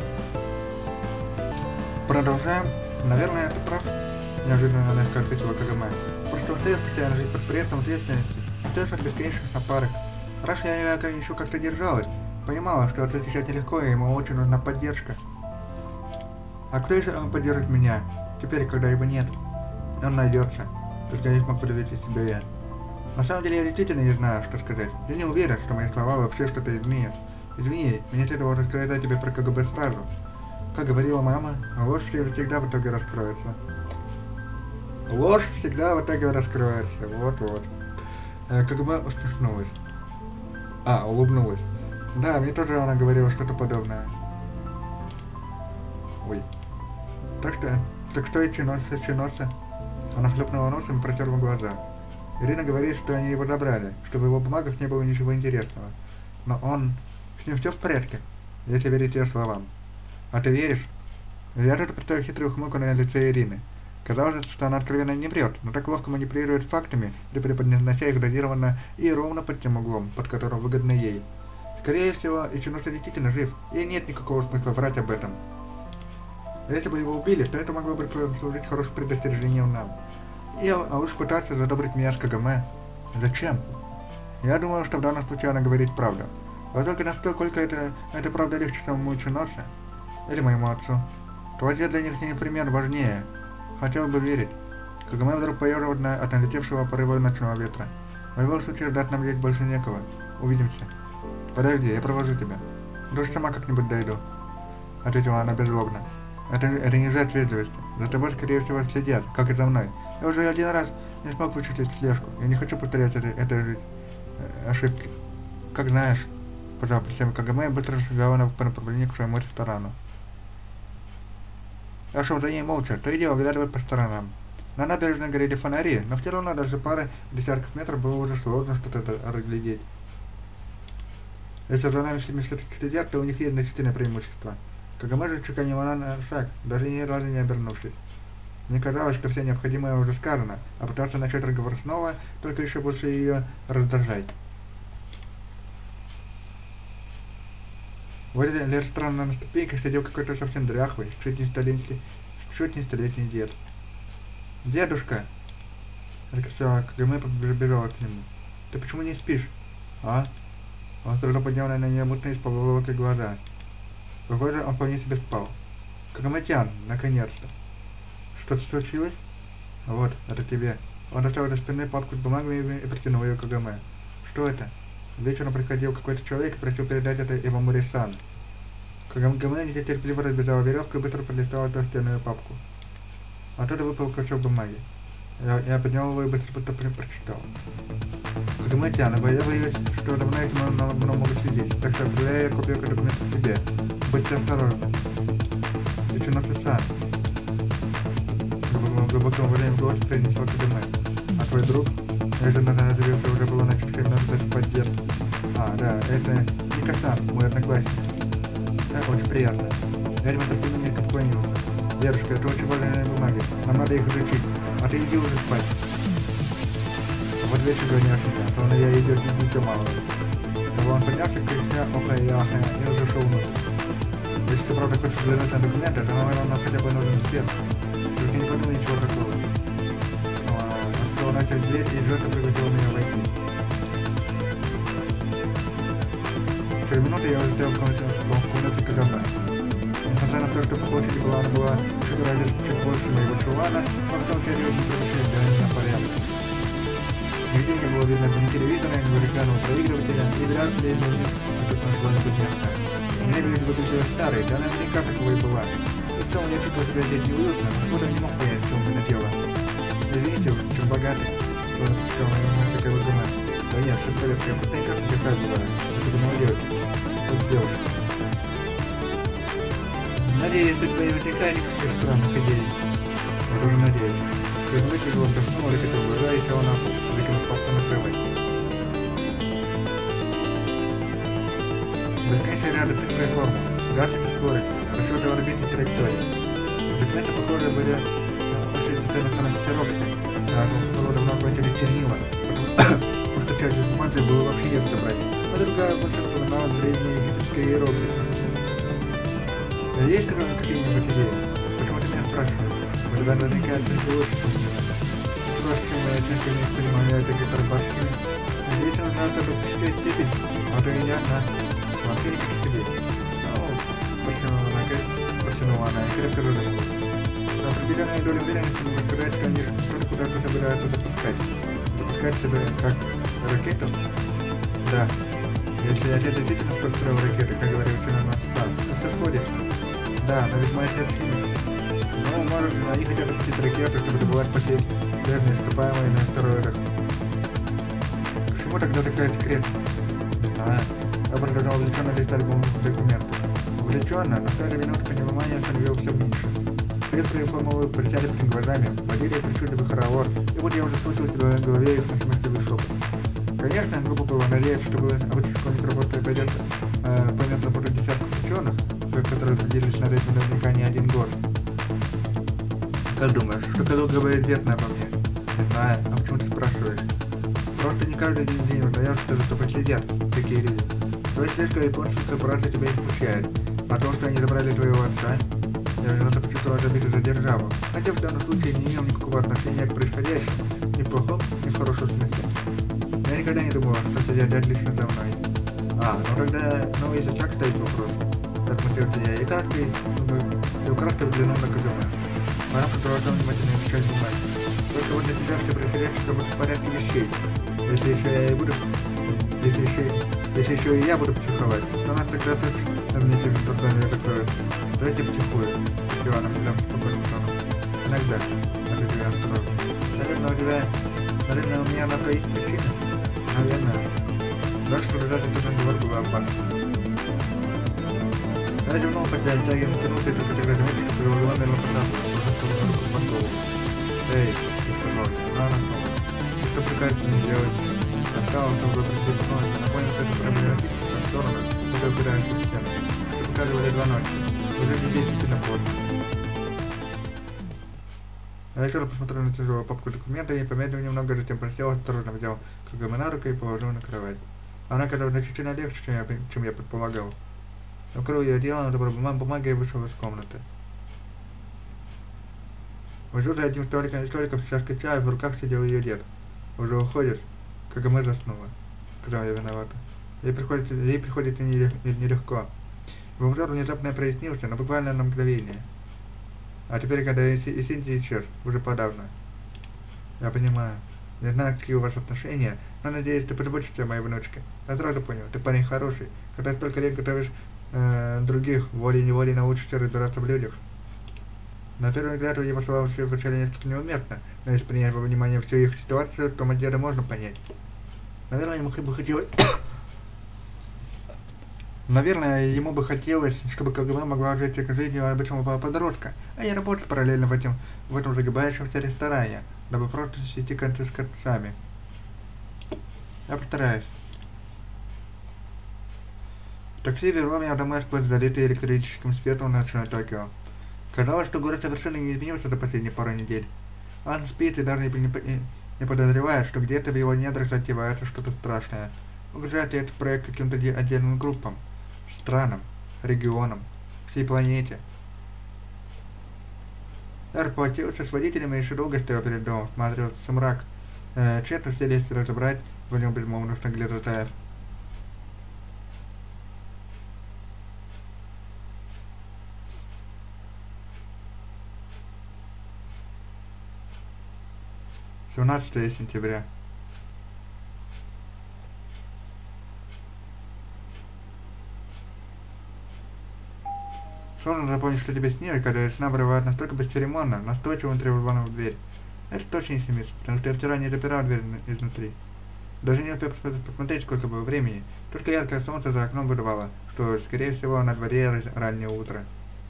Продолжаем. Наверное, это прав. Неожиданно мягко ответила КГМ. Просто устаешь постоянно жить под прессом ответственности, устаешь от бесконечных напарок. Раньше я еще как-то держалась, понимала, что отцу сейчас нелегко, и ему очень нужна поддержка. А кто еще поддержит меня, теперь, когда его нет? Он найдется. Только я не смог подавить себя я. На самом деле я действительно не знаю, что сказать. Я не уверен, что мои слова вообще что-то изменят. Извини, мне следовало рассказать тебе про КГБ сразу. Как говорила мама, ложь всегда в итоге раскроется. Ложь всегда в итоге раскроется. Вот-вот. КГБ усмехнулась. Улыбнулась. Да, мне тоже она говорила что-то подобное. Ой. Так что и чиноса. Она хлопнула носом и протерла глаза. Ирина говорит, что они его забрали, чтобы в его бумагах не было ничего интересного. Но с ним все в порядке, если верить ее словам. А ты веришь? Я тоже представил хитрую ухмылку на лице Ирины. Казалось, что она откровенно не врет, но так ловко манипулирует фактами, преподнося их дозированно и ровно под тем углом, под которым выгодно ей. Скорее всего, Ичиноса действительно жив, и нет никакого смысла врать об этом. Если бы его убили, то это могло бы служить хорошим предостережением нам. А уж пытаться задобрить меня с КГМ. Зачем? Я думал, что в данном случае она говорит правду. Вот только насколько это правда легче самому Ичиносе или моему отцу. Твой для них не пример важнее. Хотел бы верить. КГМ вдруг поежил от налетевшего порыва ночного ветра. В любом случае ждать нам здесь больше некого. Увидимся. Подожди, я провожу тебя. Душ сама как-нибудь дойду. Ответила она беззлобно. Это не жест вежливости. За тобой, скорее всего, следят, как и за мной. Я уже один раз не смог вычислить слежку. Я не хочу повторять этой ошибки. Как знаешь, пожал плечами КГМ и быстро шагала по направлению к своему ресторану. Я шел за ней молча, то и дело оглядывая по сторонам. На набережной горели фонари, но все равно даже пары десятков метров было уже сложно что-то разглядеть. Если за нами все-таки следят, то у них есть значительное преимущество. КГМ же чеканила на шаг, даже ни разу не обернувшись. Мне казалось, что все необходимое уже сказано, а пытаться начать разговор снова, только еще больше ее раздражать. Возле ресторана на ступеньках сидел какой-то совсем дряхлый, чуть не столетний дед. «Дедушка!» — закричала КГМ и побежала к нему. «Ты почему не спишь?» «А?» Он с трудом поднял на нее мутные с поволокой глаза. Похоже, он вполне себе спал. «КГМ-тян, наконец-то!» «Что-то случилось?» «Вот, это тебе». Он достал из спины папку с бумагами и протянул ее КГМ. «Что это?» Вечером приходил какой-то человек и просил передать это Ивамури-сан. КГМ нетерпеливо разбежала веревку и быстро пролистала толстенную папку. Оттуда выпал клочок бумаги. Я поднял его и быстро прочитал. КГМ-тян, я боюсь, что давно этим мной могут следить, так что отправляю копию документов тебе. Будьте осторожны. Ичиноса-сан. Глубоким уважением в голосе произнесла КГМ. А твой друг? Это надо уже было начать ждать поддержку. А, да, это Мика-сан, мой одноклассник. Да, очень приятно. Я немного немножко поклонился. Дедушка, это очень важные бумаги. Нам надо их изучить. А ты иди уже спать. Вот вечер гоняшь меня, то он я идет ничего мало. Он поднялся, крича охая и ахая, и уже шел внутрь. Если ты правда хочешь взглянуть на документы, то нам хотя бы нужен свет. Только не подумай ничего такого. Открыл начал дверь и Джота пригласил меня войти. Через минуту я улетел в комнате Кагаме. Несмотря на то, что по площади она была чуть больше моего чулана, во всем периоде превращались для меня порядок. Нигде не было видно ни телевизора, ни музыкального проигрывателя, ни вряд ли что-то нашло-нибудь место. Мебель выглядела старой, да наверняка таковой была. И в целом я чувствовал себя здесь неуютно, откуда не мог понять, в чем это дело. Извините, вы очень богатый, что он сказал на такая выгона. Да нет, все в порядке, я просто не кажется, какая была. Это думала девушка. Тут девушка. Надеюсь, у тебя не возникает никаких странных идей. Я тоже надеюсь. Через мысли его вдохнула, выкатил глаза и села на пол, выкинув папку на кровать. Бесконечные ряды цифр и формул, графики скорости, расчеты орбит и траекторий. Документы, похоже, были очень детально форматировки, на которого давно хватили чернила, потому что часть информации было вообще не разобрать, а другая больше напоминала древние египетские иероглифы. Есть какие-нибудь идеи? Почему ты меня спрашиваешь? У тебя наверняка оценки лучше, чем меня. Впрочем, мои оценки не понимаю, это как-то башки. Надеюсь, нужна статистическая степень, а то и не одна. Вообще никаких идей. Протянула она и крепко задумалась. С определенной долей уверенности могу сказать, что они что-то куда-то собираются запускать. Запускать себя как ракету? Да. Если отец действительно спроектировал ракеты, как говорил ученый наш сам, то все сходит. Да, но ведь мой отец химик. Ну, может, они хотят запустить ракету, чтобы добывать посеть верные ископаемые на астероидах. К чему тогда такая секретность? Не знаю. Я продолжал увлеченно листать документы. Увлеченно, но в то же минуту понимания становилось все меньше. Цифры и формулы пролетали перед глазами, водили причудливый хоровод, и вот я уже слышал себя в голове их насмешливый шепот. Конечно, глупо было надеяться, что обычный школьник работает пойдет понятно больше десятков ученых, которые трудились над этим наверняка не один год. Как думаешь, что Кадо говорит верно обо мне? Не знаю, а почему ты спрашиваешь? Просто не каждый день узнаешь, что за тобой следят, такие люди. Твоя слежка японских корпораций тебя не смущает, а то, что они забрали твоего отца, я виновато почувствовал обиду за державу, хотя в данном случае не имел никакого отношения к происходящему, ни в плохом, ни в хорошем смысле. Я никогда не думал, что следят лично за мной. Ну тогда, если так стоит вопрос, так смутился я, и каждый, украдкой взглянул на Кагаме. Она продолжала внимательно изучать бумаги. Только вот для тебя все происходящее как будто в порядке вещей. Если еще и я буду психовать, то нас тогда точно вместе с платформой закроют. Давайте психуем. Спасибо, она всегда спокойным тоном. Иногда, ответил я осторожно. Наверное, у меня на то есть причина. Наверное. Дальше продолжать этот разговор было опасно. Я зевнул, хотя натянулся и только тогда заметил, что его голова медленно посадила, руку по столу. Эй, пожалуйста, рано снова. И что прикажете мне делать? Осталось, чтобы предупредить, но понял, что это проблематичная сторона, когда упираешься в стену. Что показывали 2 ночи. Уже не действительно плотно. Я еще раз посмотрел на тяжелую папку документов и помедлил немного, затем присел, осторожно взял Кагаме на руку и положил на кровать. Она казалась значительно легче, чем я предполагал. Укрыл ее одеялом, набрал бумаги и вышел из комнаты. Внизу за одним столиком с чашкой чая в руках сидел ее дед. Уже уходишь? Кагаме заснула. Сказал я виновата. Ей приходится нелегко. Его взор внезапно прояснился, но буквально на мгновение. А теперь, когда и Синди исчез, уже подавно. Я понимаю. Не знаю, какие у вас отношения, но надеюсь, ты позаботишься о моей внучке. Я сразу понял, ты парень хороший. Когда столько лет готовишь других, волей-неволей научишься разбираться в людях. На первый взгляд его слова звучали несколько неуместно, но если принять во внимание всю их ситуацию, то деда можно понять. Наверное, ему бы хотелось, чтобы Кагаме могла жить жизнью обычного подростка, а не работать параллельно в этом загибающемся ресторане, дабы просто свести концы с концами. Я постараюсь. Такси везло меня домой сквозь залитый электрическим светом ночной Токио. Казалось, что город совершенно не изменился за последние пару недель. Он спит и даже не подозревает, что где-то в его недрах затевается что-то страшное. Угрожает ли этот проект каким-то отдельным группам, странам, регионам, всей планете? Эр поплатился с водителем и еще долго стоял перед домом, смотрел в сумрак, тщетно селись разобрать в нем безмолвных наглядатаев. — 17 сентября. Сложно запомнить, что тебе снилось, когда весна бывает настолько бесцеремонно, настойчиво он требовал в дверь. Это точно не снится, потому что я вчера не запирал дверь изнутри. Даже не успел посмотреть, сколько было времени, только яркое солнце за окном выдавало, что, скорее всего, на дворе раннее утро.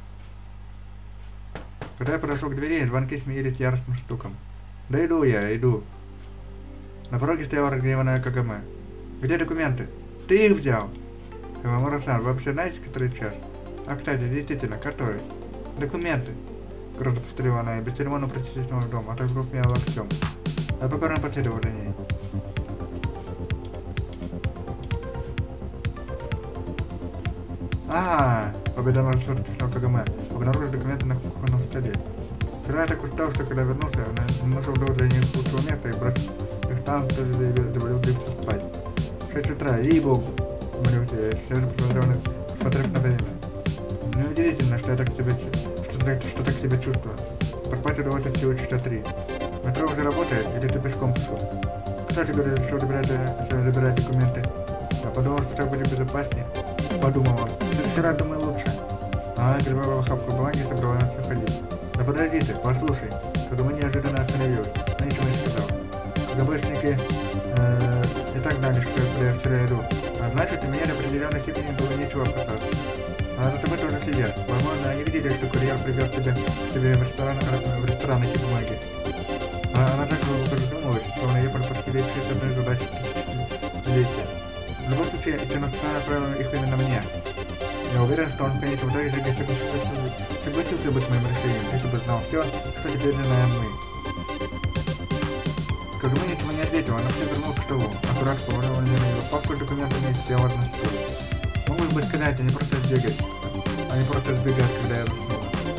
Когда я подошел к двери, звонки сменились яростным стуком. Да иду я, иду. На пороге стояла разгневанная Кагаме. Где документы? Ты их взял? Мурасан, вы вообще знаете, который час? А, кстати, действительно, который? Документы. Круто повторила она и бесцеремонно протиснула в дом, отогнув меня локтем. Я покорно последовал за ней. Уведомил Кагаме, обнаружил документы на кухонном столе. Вчера я так устал, что когда вернулся, нашел для них лучшего места и бросил их там, тоже завалил длиться спать. 6 утра, ей-богу, умолился я, серьезно посмотрев на время. Неудивительно, что я так себя чувствую. Поспать удалось всего часа 3. Метро уже работает, или ты пешком пошел? Кто тебе разрешил забирать документы? Я подумал, что так будет безопаснее. Подумал он. Вчера думаю лучше. Грибовая охапка бумаги собралась уходить. Да подожди ты, послушай. Кагаме неожиданно остановилась, но ничего не сказал. КГБшники и так знали, что я вчера иду. А значит, у меня до определенной степени было нечего опасаться. А за тобой тоже следят. Возможно, они видели, что курьер привез тебе в ресторан эти бумаги. Она так глубоко задумалась, словно ей пропустили решить одной задачи летия. В любом случае, Киноксан отправил их именно мне. Я уверен, что он в конечном итоге согласился бы с моим решением, если бы знал все, что теперь знаем мы. Кагаме ничего не ответил, она все вернула к столу. Аккурат положила на него папку с документами и села на стул. Могу бы сказать, они просто сбегают, когда я заснул.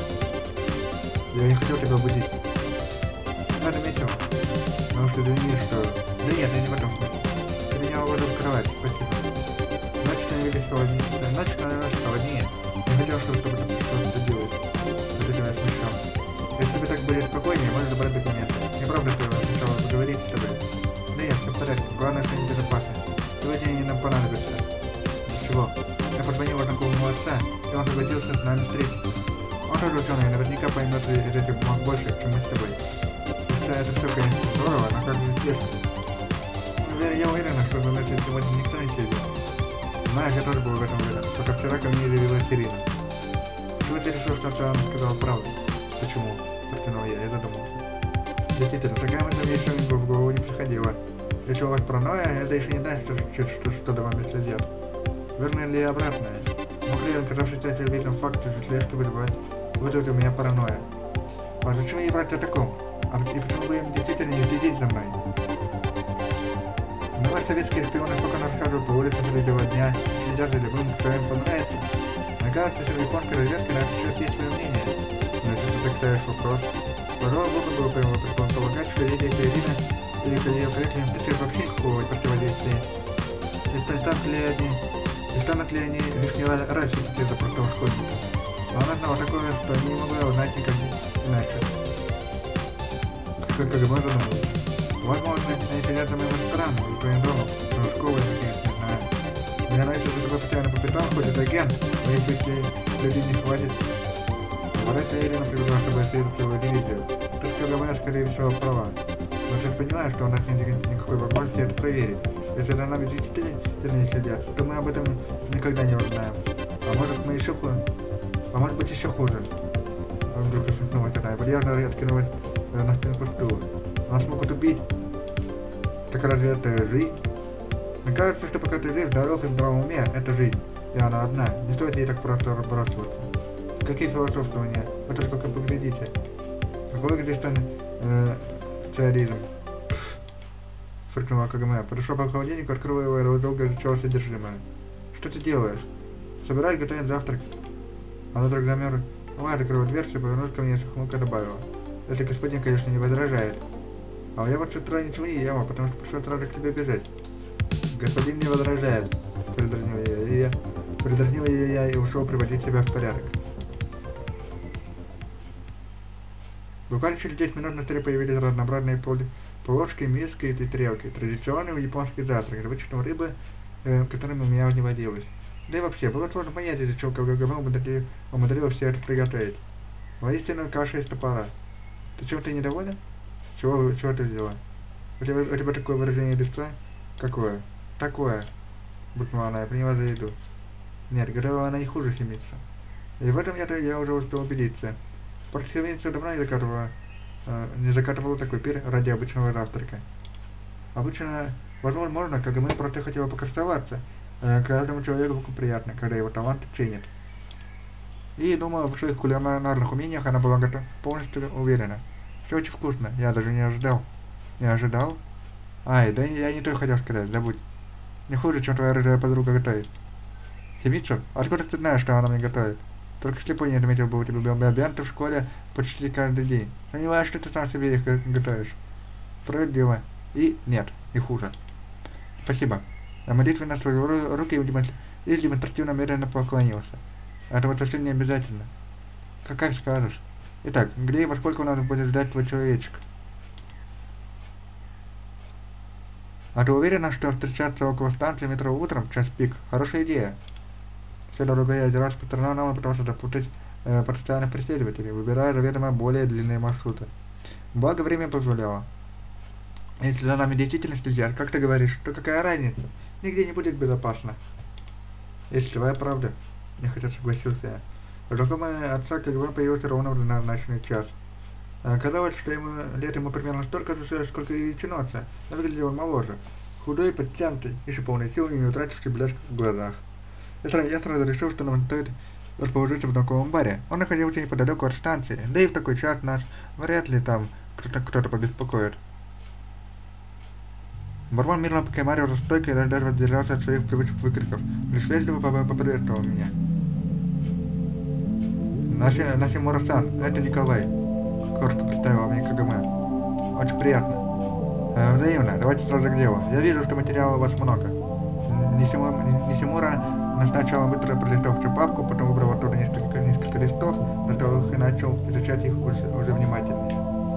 Я не хотел тебя будить. Я заметил. Но что извини, что... Да нет, я не в этом смысле. Ты меня уложил в кровать, спасибо. Ночь становилась холоднее. Не хотел, чтобы ты что-то делать. Это тебя смешно. Если тебе так будет спокойнее, можешь забрать документы. Не правда, что я сначала поговорить с тобой. Да нет, все в порядке. Главное, что они безопасны. Сегодня они нам понадобятся. Чего? Я позвонил знакомому отца, и он согласился с нами встретиться. Он тоже ученый, наверняка поймет из этих бумаг больше, чем мы с тобой. Это все, конечно, здорово, но как же успешно. Я уверена, что за ночью сегодня никто не следит. Знаешь, я тоже был в этом уверен, только вчера ко мне явилась Ирина. Чего ты решил, что она сказала правду? Почему? Протянул я задумался. Действительно, такая мысль мне еще в голову не приходила. Если у вас паранойя, это еще не значит, что за вами следят. Верно ли обратное? Мог ли оказавшийся очевидным фактом, что слежка вызвать у меня паранойя? А зачем ей врать о таком? И почему бы им действительно не следить за мной? Ну, советские шпионы только расхаживают по улице среди дня, следят за любым, кто им понравится. Мне кажется, что японская разведка на этот счет есть свое мнение. Но если ты так ставишь вопрос, пожалуй, можно было предполагать, что леди Ирина или ее проект не встречают вообще никакого противодействия. И станут ли они лишний раз раньше за простого школьника? Но она знала такое, что не могла узнать никак иначе. Как бы можно было. Возможно, они сидят за моим рестораном или твоим домом, но школы я не знаю. Мне нравится, что такой постоянно по пятам ходит агент, но если людей не хватит... Говорится, Ирина привезла с собой целую дивизию. Тут Кагаме, скорее всего, права. Но ты понимаешь, что у нас нет никакой возможности это проверить. Если за нами действительно не следят, то мы об этом никогда не узнаем. А может, мы еще хуже? А может быть, еще хуже? Вдруг усмехнулась она и вальяжно откинулась на спинку стула. Нас могут убить. Так разве это жизнь? Мне кажется, что пока ты жив, здоров и в здравом уме, это жизнь. И она одна. Не стоит ей так просто разбрасываться. Какие философствования? Вы только поглядите. Какой экзистенциализм? Фыркнула КГМ. Подошла по холодильнику, открыла его и долго изучала содержимое. Что ты делаешь? Собираюсь готовить завтрак. Она вдруг замерла. Ладно, закрыла дверцу и повернулась ко мне, с ухмылкой добавила. Если господин, конечно, не возражает. А я вот с утра ничего не ела, потому что пришлось сразу к тебе бежать. Господин не возражает. Предразнила я и ушел приводить себя в порядок. Буквально через 10 минут на столе появились разнообразные полложки, миски и тарелки. Традиционный японский завтрак с вычетом рыбы, которым у меня не водилось. Да и вообще, было сложно понять, из-за чего КГМ умудрилась все это приготовить. Воистину, каша из топора. Ты чем-то недоволен? Чего ты взяла? У тебя такое выражение лица? Какое? Такое. Быкнула она и приняла за еду. Нет, готовила она и хуже химиться. И в этом я уже успел убедиться. Просто химица давно не закатывала такой пир ради обычного завтрака. Обычно, возможно, КГМ просто хотела покрасоваться. Каждому человеку приятно, когда его таланты ценят. И думаю, в своих кулинарных умениях она была полностью уверена. Все очень вкусно, я даже не ожидал. Не ожидал? Ай, да я не то хотел сказать, забудь. Не хуже, чем твоя рыжая подруга готовит. Химицу? Откуда ты знаешь, что она мне готовит? Только слепой не отметил бы, у тебя был обед в школе почти каждый день. Сомневаюсь, что ты сам себе их готовишь. Справедливо. И нет, и хуже. Спасибо. А молитвенно свою руки и демонстративно медленно поклонился. Это вот совсем не обязательно. Как скажешь. Итак, где и во сколько у нас будет ждать твой человечек? А ты уверена, что встречаться около станции метро утром, час пик, хорошая идея? Вся дорога я озираюсь по сторонам и пытался запутать постоянных преследователей, выбирая заведомо более длинные маршруты. Благо время позволяло. Если за нами действительно следят, как ты говоришь, то какая разница? Нигде не будет безопасно. Если твоя правда, нехотя согласился я. Знакомый отца КГБ появился ровно в назначенный час. Казалось, что лет ему примерно столько же, сколько и чиноца, но выглядел он моложе, худой, подтянутый, еще полный сил и не утративший блеск в глазах. Я сразу решил, что нам стоит расположиться в знакомом баре. Он находился неподалеку от станции, да и в такой час нас вряд ли там кто-то побеспокоит. Бармен мирно покемарил за стойкой и даже воздержался от своих привычных выкриков, лишь вежливо поприветствовал меня. Насимура-сан, это Николай. Коротко представила мне КГМ. Очень приятно. Взаимно, давайте сразу к делу. Я вижу, что материала у вас много. Нисимура сначала быстро пролистал всю папку, потом выбрал оттуда несколько листов, достал их и начал изучать их уже внимательнее.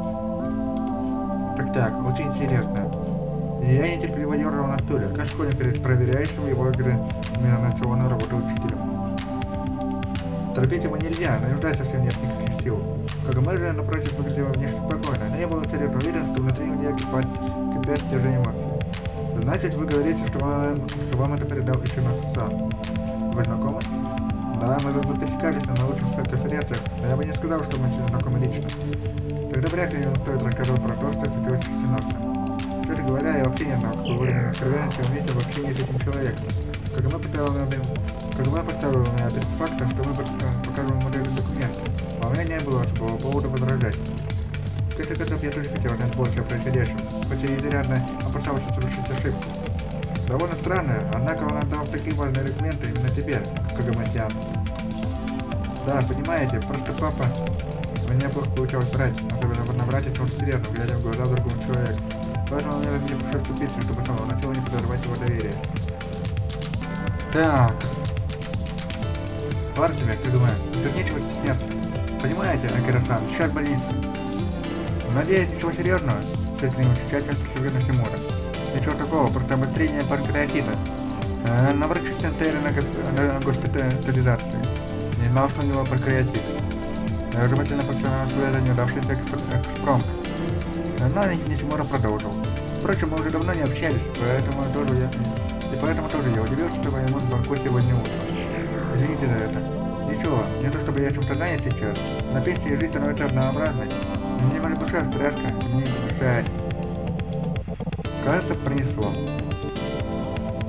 Так, очень интересно. И я нетерпеливо ерзал на стуле, как школьник перед проверяющим его экзаменационную работу учителем. Торопить его нельзя, но ждать совсем нет никаких сил. КГМ же, напротив, выглядел внешне спокойно, но я был абсолютно уверен, что внутри у нее кипят те же эмоции. Значит, вы говорите, что вам это передал Ичино-сан. Вы знакомы? Да, мы пересекались на научных конференциях, но я бы не сказал, что мы знакомы лично. Тогда вряд ли стоит рассказывать про то, что случилось с Ичино-сан. Честно говоря, я вообще не знал, какой уровень откровенности умеете в общении с этим человеком. КГМ поставил меня без факта, что мы покажем модель документов, а у меня не было особого повода возражать. В конце концов, я тоже хотел знать больше о происходящем, хоть и изрядно опасался совершить ошибку. Довольно странно, однако он отдал такие важные документы именно тебе, КГМ-тян. Да, понимаете, просто папа... У меня плохо получалось врать, особенно набрать о чем-то серьезном, глядя в глаза другому человеку. Поэтому он мне пришлось тупиться, чтобы самого начала не подорвать его доверие. Так. Ладно тебе, КГМ, тут нечего стесняться. Понимаете, Акира-сан, сейчас больница. Надеюсь, ничего серьезного? Чуть не усекать спросил Нисимура. Ничего такого, просто обострение панкреатита. На врачебном центре на госпитализации. Не знал, что у него панкреатит. Я уже мысленно поставил на свое неудавшийся экспромт. Но Нисимура продолжил. Впрочем, мы уже давно не общались, поэтому тоже я удивился, что ему звонку сегодня утром. Извините за это. Ничего, не то чтобы я чем-то занят сейчас. На пенсии жизнь становится однообразной. Мне моя душа встряска, и мне не мешает. Кажется, пронесло.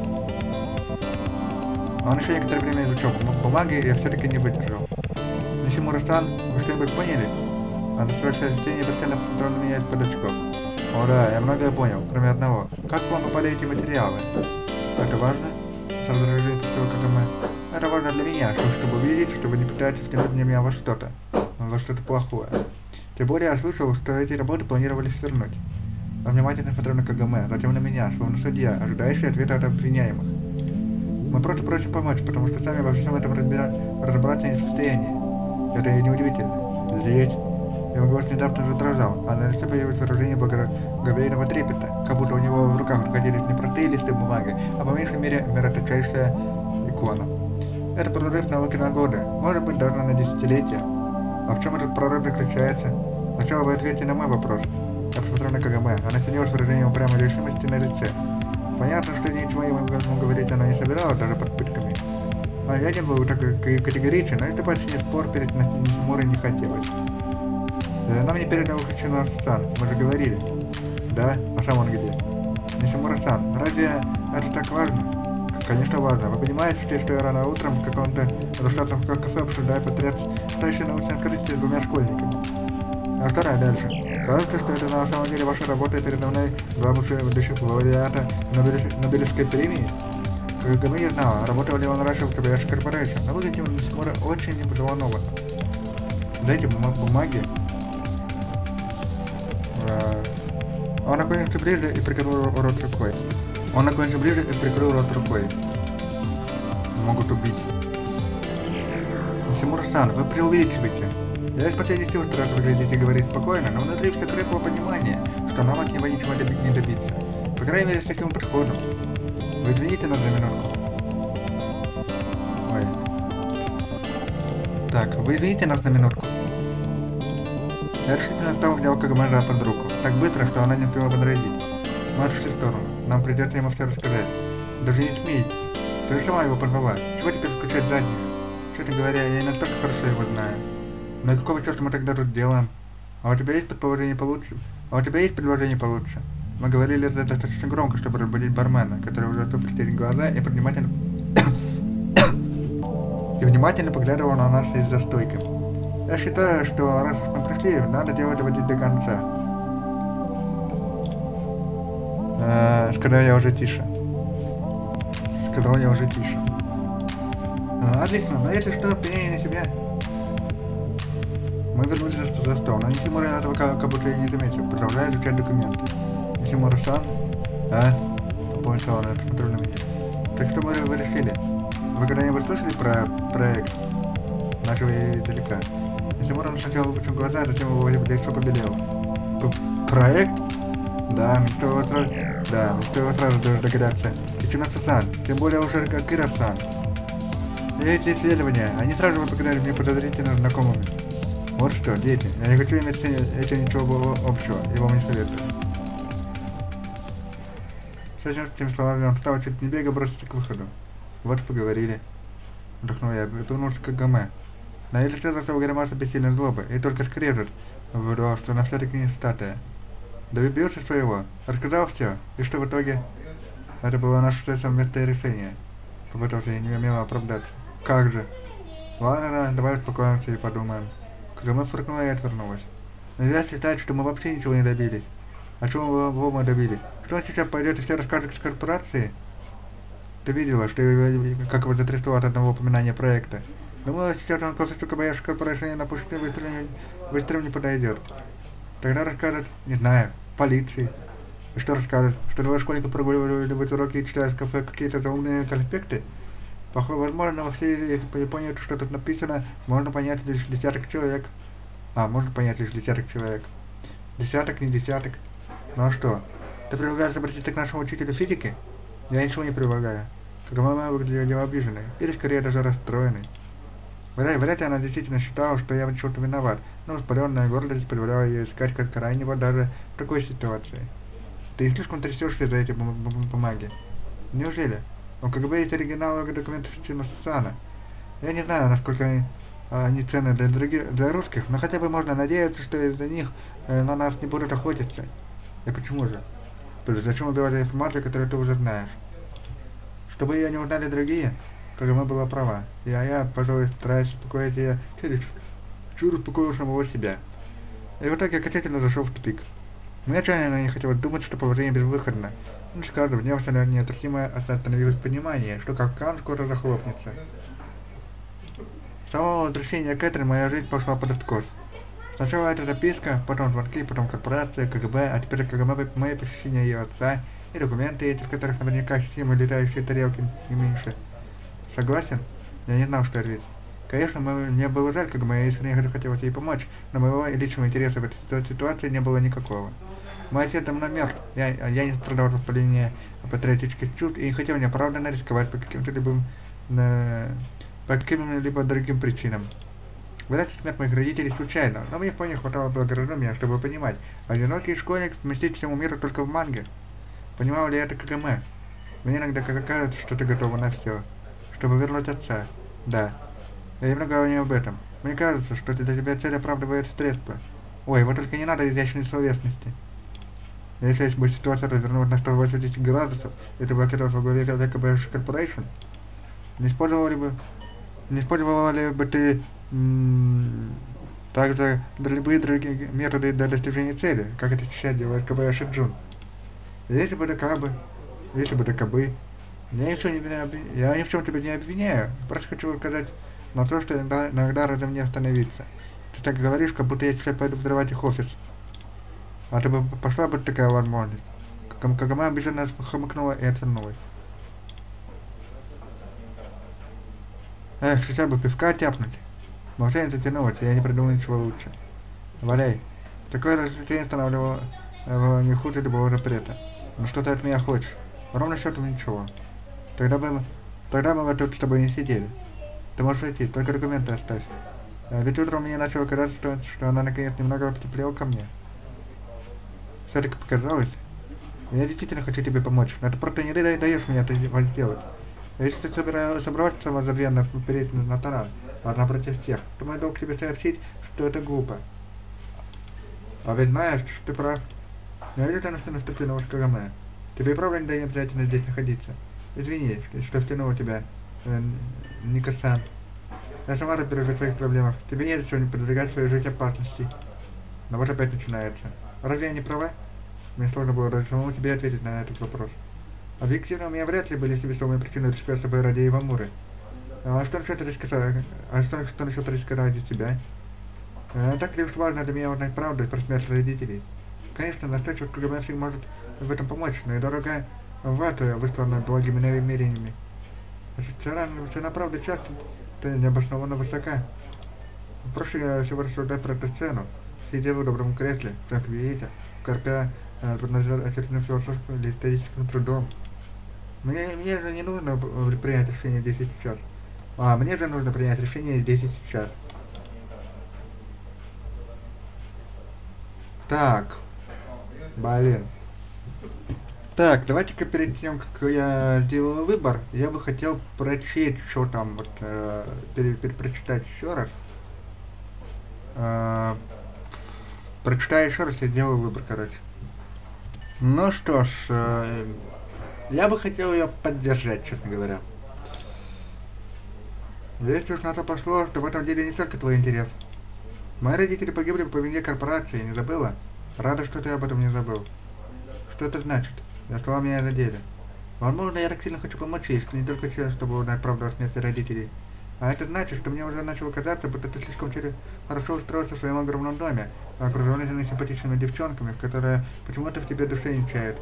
Он еще некоторое время изучал бумаги и все-таки не выдержал. Нисимура-сан, вы что-нибудь поняли? Надо спрашивать чтение постоянно меняет подачков. О да, я многое понял, кроме одного. Как к вам попали эти материалы? Это важно? Сразу же спросил Кагаме. Это важно для меня, чтобы увидеть, что вы не пытаетесь втянуть меня во что-то плохое. Тем более я слышал, что эти работы планировали свернуть. Он внимательно смотрел на Кагаме, затем на меня, словно судья, ожидающий ответа от обвиняемых. Мы просто просим помочь, потому что сами во всем этом разобраться не в состоянии. Это и неудивительно. Здесь его голос внезапно задрожал, а на лице появилось выражение благоговейного трепета, как будто у него в руках находились не простые листы бумаги, а по меньшей мере мироточайшая икона. Это прорыв науки на годы, может быть даже на десятилетия. А в чем этот прорыв заключается? Сначала вы ответьте на мой вопрос. Я посмотрел на Кагаме, она сидела с выражением прямой решимости на лице. Понятно, что ничего ему говорить она не собиралась, даже под пытками. А я не был так категоричен, но это почти спор перед Нисимурой не хотелось. Нам не передал Хачино-сан, мы же говорили. Да? А сам он где? Нисимура-сан, разве это так важно? Конечно важно. Вы понимаете, что я рано утром в каком-то достаточном кафе обсуждаю потрясающее научное открытие с двумя школьниками. А вторая дальше. Кажется, что это на самом деле ваша работа, и передо мной два будущих лауреата Нобелевской премии. Кагаме не знала, работал ли он раньше в Kobayashi Corporation, но выглядел Нисимура очень взволнованно. Дайте бумаги. Он наклонился ближе и прикрыл рот рукой. Могут убить. Нисимура-сан, вы преувеличиваете. Я из последних сил стараюсь выглядеть и говорить спокойно, но внутри все крепло понимание, что нам от него ничего не добиться. По крайней мере, с таким подходом. Вы извините нас за минутку. Ой. Так, вы извините нас на минутку. Я решительно взял Кагаме под руку, так быстро, что она не успела подразить. Мы отошли в сторону. Нам придется ему все рассказать. Даже не смей. Ты же сама его позвала. Чего теперь включать заднюю? Честно говоря, я не настолько хорошо его знаю. Но какого черта мы тогда тут делаем? А у тебя есть предложение получше? Мы говорили это достаточно громко, чтобы разбудить бармена, который уже успел притереть глаза и внимательно поглядывал на нас из-за стойки. Я считаю, что раз уж мы пришли, надо дело доводить до конца. Сказал я уже тише. Отлично, но если что, пеняй на себя. Мы вернулись за стол, но Нисимура этого как будто и не заметил, продолжая изучать документы. Нисимура-сан? Помнится он, посмотрел на меня. Так что мы решили? Вы когда-нибудь слышали про проект? Начал я издалека. Нисимура сначала выпучил глаза, затем его лицо побелело. Проект? Да, мне стоило сразу догадаться. Ичино-сан, тем более уже как Ира-сан. И эти исследования, они сразу показались мне подозрительно знакомыми. Вот что, дети, я не хочу иметь с этим ничего общего, и вам не советую. Сейчас с этими словами он встал, чуть не бега, бросился к выходу. Вот поговорили. Вдохнул я, и повернулся к Кагаме. На ее лице застал гримаса бессильной злобы, и только скрежет выдавал, что она все-таки не статая. Да добьешься своего, рассказал все, и что в итоге? Это было наше совместное решение. Попытался я немедленно оправдаться. Как же? Ладно, давай успокоимся и подумаем. Кагаме фыркнула и отвернулась. Нельзя считать, что мы вообще ничего не добились. А чего мы добились? Что он сейчас пойдет и все расскажет с корпорации? Ты видела, что как его затрясло от одного упоминания проекта? Думаю, сейчас он к офису Kobayashi Corporation на пустым выстрелом не подойдет. Тогда расскажет, не знаю, полиции. И что расскажет? Что двое школьников прогуливают уроки и читают в кафе какие-то умные конспекты? Похоже, возможно, во всей Японии, что тут написано, можно понять лишь десяток человек. Можно понять лишь десяток человек. Десяток, не десяток. Ну а что? Ты предлагаешь обратиться к нашему учителю физики? Я ничего не предлагаю. Кагаме выглядела обиженной, или скорее даже расстроенной. Вряд ли она действительно считала, что я в чем-то виноват, но воспаленная гордость позволяла ей искать как крайнего даже в такой ситуации. Ты не слишком трясешься за эти бумаги. Неужели? У КГБ есть оригиналы документов Ичино-сана. Я не знаю, насколько они ценны для русских, но хотя бы можно надеяться, что из-за них на нас не будут охотиться. И почему же? То есть зачем убивать информацию, которую ты уже знаешь? Чтобы ее не узнали другие? КГМ была права. Я, пожалуй, стараюсь успокоить ее чересчур успокоил самого себя. И в итоге окончательно зашел в тупик. Мне отчаянно не хотелось думать, что положение безвыходно. Но с каждым днем все неотвратимо становилось понимание, что капкан скоро захлопнется. С самого возвращения Кэтрин моя жизнь пошла под откос. Сначала эта записка, потом звонки, потом корпорация, КГБ, а теперь КГБ мои посещения ее отца и документы эти, в которых наверняка системы летающие тарелки не меньше. Согласен? Я не знал, что ответить. Конечно, мне было жаль, как моя искренне хотелось ей помочь, но моего личного интереса в этой ситуации не было никакого. Мой отец давно мертв, я не страдал от воспаления патриотических чувств и не хотел неоправданно рисковать по каким-либо другим причинам. Вряд ли смерть моих родителей случайно, но мне вполне хватало благоразумия, чтобы понимать, одинокий школьник вместить всему миру только в манге. Понимал ли это КГМ? Мне иногда кажется, что ты готова на все, чтобы вернуть отца. Да. Я немного говорю об этом. Мне кажется, что для тебя цель оправдывает средства. Ой, вот только не надо изящной словесности. Если бы ситуация развернулась на 180 градусов, это бы оказалось во главе ВКБ Corporation, не использовали бы ты также любые другие методы для достижения цели, как это сейчас делает КБ Шиджун. Если бы ДКБ, я ни в чем тебя не обвиняю, просто хочу указать на то, что иногда надо мне остановиться. Ты так говоришь, как будто я сейчас пойду взрывать их офис. А ты бы пошла бы такая возможность. КГМ обиженно хмыкнула и отвернулась. Эх, сейчас бы пивка тяпнуть. Молчание затянулось, и я не придумал ничего лучше. Валяй. Такое развлечение останавливало его не хуже любого запрета. Но что ты от меня хочешь? Ровно счетом ничего. Тогда бы мы тут с тобой не сидели. Ты можешь идти, только документы оставь. Ведь утром мне начало казаться, что она наконец немного потеплела ко мне. Все-таки показалось. Я действительно хочу тебе помочь, но ты просто не даешь мне это сделать. Если ты собралась самозабвенно перейти на таран, одна против всех, то мой долг тебе сообщить, что это глупо. А ведь знаешь, что ты прав. Неожиданно ты наступила в КГМ. Тебе и правда не обязательно здесь находиться. Извини, что втянул тебя, Ника-сан. Я сама разберусь в своих проблемах. Тебе нет чего не подвергать свою жизнь опасности. Но вот опять начинается. Разве я не права? Мне сложно было даже самому тебе ответить на этот вопрос. Объективно у меня вряд ли были себе самые причины рисковать с собой ради Ивамуры. А что насчет риска ради тебя? Так ли уж важно для меня узнать правду про смерть родителей? Конечно, настойчиво КГБ может в этом помочь, но и дорога вата, выслана благими намерениями. Цена правды часто необоснованно высока. Прошлый я всего рассуждать про эту сцену, сидя в удобном кресле, как видите, корпя под очередным философским или историческим трудом. Мне же не нужно принять решение здесь и сейчас. Мне же нужно принять решение здесь и сейчас. Так. Блин. Так, давайте-ка перед тем, как я сделал выбор, я бы хотел прочесть, что там, вот, прочитать еще раз. Прочитаю еще раз, я сделаю выбор, короче. Ну что ж, я бы хотел ее поддержать, честно говоря. Если уж на то пошло, то в этом деле не только твой интерес. Мои родители погибли по вине корпорации, не забыла? Рада, что ты об этом не забыл. Что это значит? Я слова меня задели. Возможно, я так сильно хочу помочь ей, не только сейчас, чтобы узнать правду о смерти родителей. А это значит, что мне уже начало казаться, будто ты слишком хорошо устроился в своем огромном доме, окруженный симпатичными девчонками, которые почему-то в тебе душе не чают.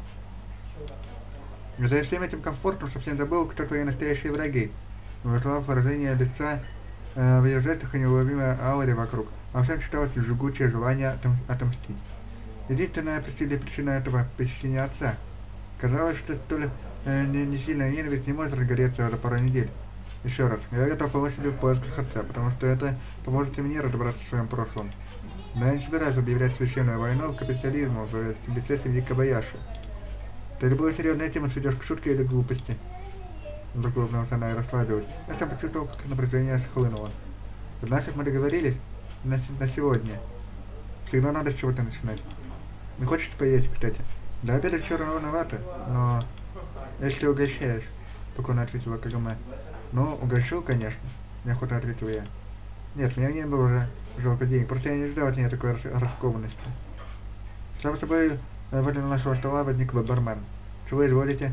За всем этим комфортом совсем забыл, кто твои настоящие враги. Вышло выражение лица в ее жестах и неуловимой ауре вокруг, а всем читалось жгучее желание отомстить. Единственная причина этого посещения отца. Казалось, что столь не сильная ненависть не может разгореться за пару недель. Еще раз, я готов помочь тебе в поисках отца, потому что это поможет и мне разобраться в своем прошлом. Но я не собираюсь объявлять священную войну капитализму в лице семьи Кабаяши. Ты любую серьезную тему сведешь к шутке или глупости. Вдруг улыбнулась она и расслабилась. Я сам почувствовал, как напряжение схлынуло. Значит, мы договорились на сегодня. Всегда надо с чего-то начинать. Не хочешь поесть, кстати? До обеда еще рановато, но... Если угощаешь, спокойно ответила КГМ. Ну, угощу, конечно, неохотно ответил я. Нет, мне не было уже жалко денег, просто я не ждал от нее такой раскованности. Сам собой возле нашего стола возник бармен. Чего изволите?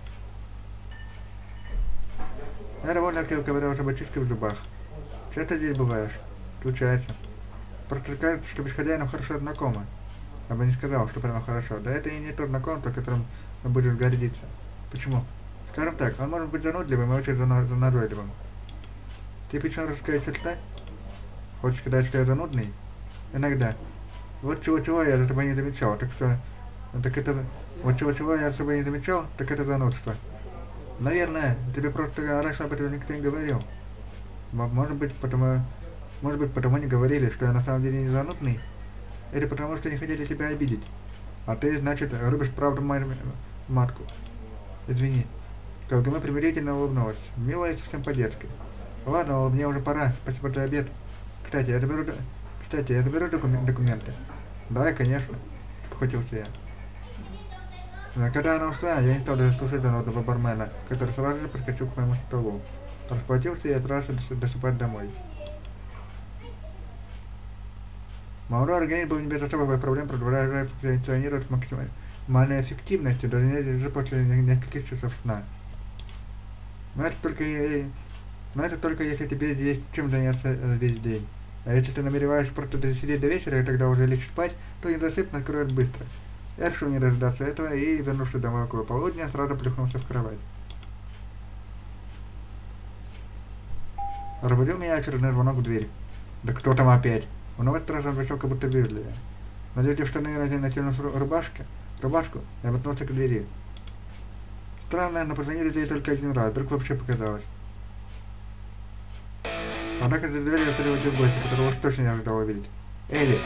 Я довольно ковырял табачишкой в зубах. Часто здесь бываешь? Случается. Просто кажется, что без хозяина хорошо знакома. Я бы не сказал, что прямо хорошо. Да это и не тот знакомство, которым будешь гордиться. Почему? Скажем так, он может быть занудливым и очень назойливым. Ты печен рассказать читать? Хочешь сказать, что я занудный? Иногда. Вот чего-чего я за тобой не замечал, так что... Так это... Вот чего-чего я за тобой не замечал, так это занудство. Наверное, тебе просто раньше об этом никто не говорил. Может быть, потому не говорили, что я на самом деле не занудный. Или потому что не хотели тебя обидеть. А ты, значит, рубишь правду матку. Извини. Колдуна примирительно улыбнулась. Милая совсем по-детски. Ладно, мне уже пора. Спасибо за обед. Кстати, я заберу документы. Да, конечно. Похватился я. Но когда она ушла, я не стал даже слушать занудного бармена, который сразу же подскочил к моему столу. Расплатился и отправился досыпать домой. Молодой организм был не без особых проблем, продолжая функционировать с максимальной эффективностью, даже после нескольких часов сна. Но это только если тебе есть чем заняться весь день. А если ты намереваешься просто досидеть до вечера и тогда уже лечь спать, то недосып накроет быстро. Я решил не дождаться этого и, вернувшись домой около полудня, сразу плюхнулся в кровать. Разбудил меня очередной звонок в дверь. Да кто там опять? Он в этот раз отвечал как будто вежливее. Надеть в штаны и натянув рубашку, я метнулся к двери. Странно, но позвонили ей только один раз, вдруг вообще показалось. Однако за дверью стоял один гость, которого уж точно не ожидал увидеть. Элли!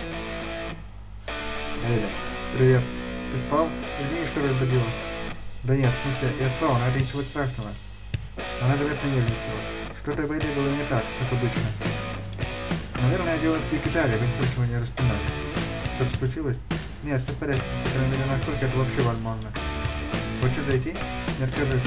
Привет. Ты спал? Извини, что разбудила. Да нет, в смысле, я спал, но это ничего страшного. Она заметно нервничала. Что-то в Элли было не так, как обычно. Наверное, дело в гитаре, высвечивание распинать. Что-то случилось? Нет, все в порядке. По крайней мере, насколько это вообще возможно. Хочешь зайти? Не откажись.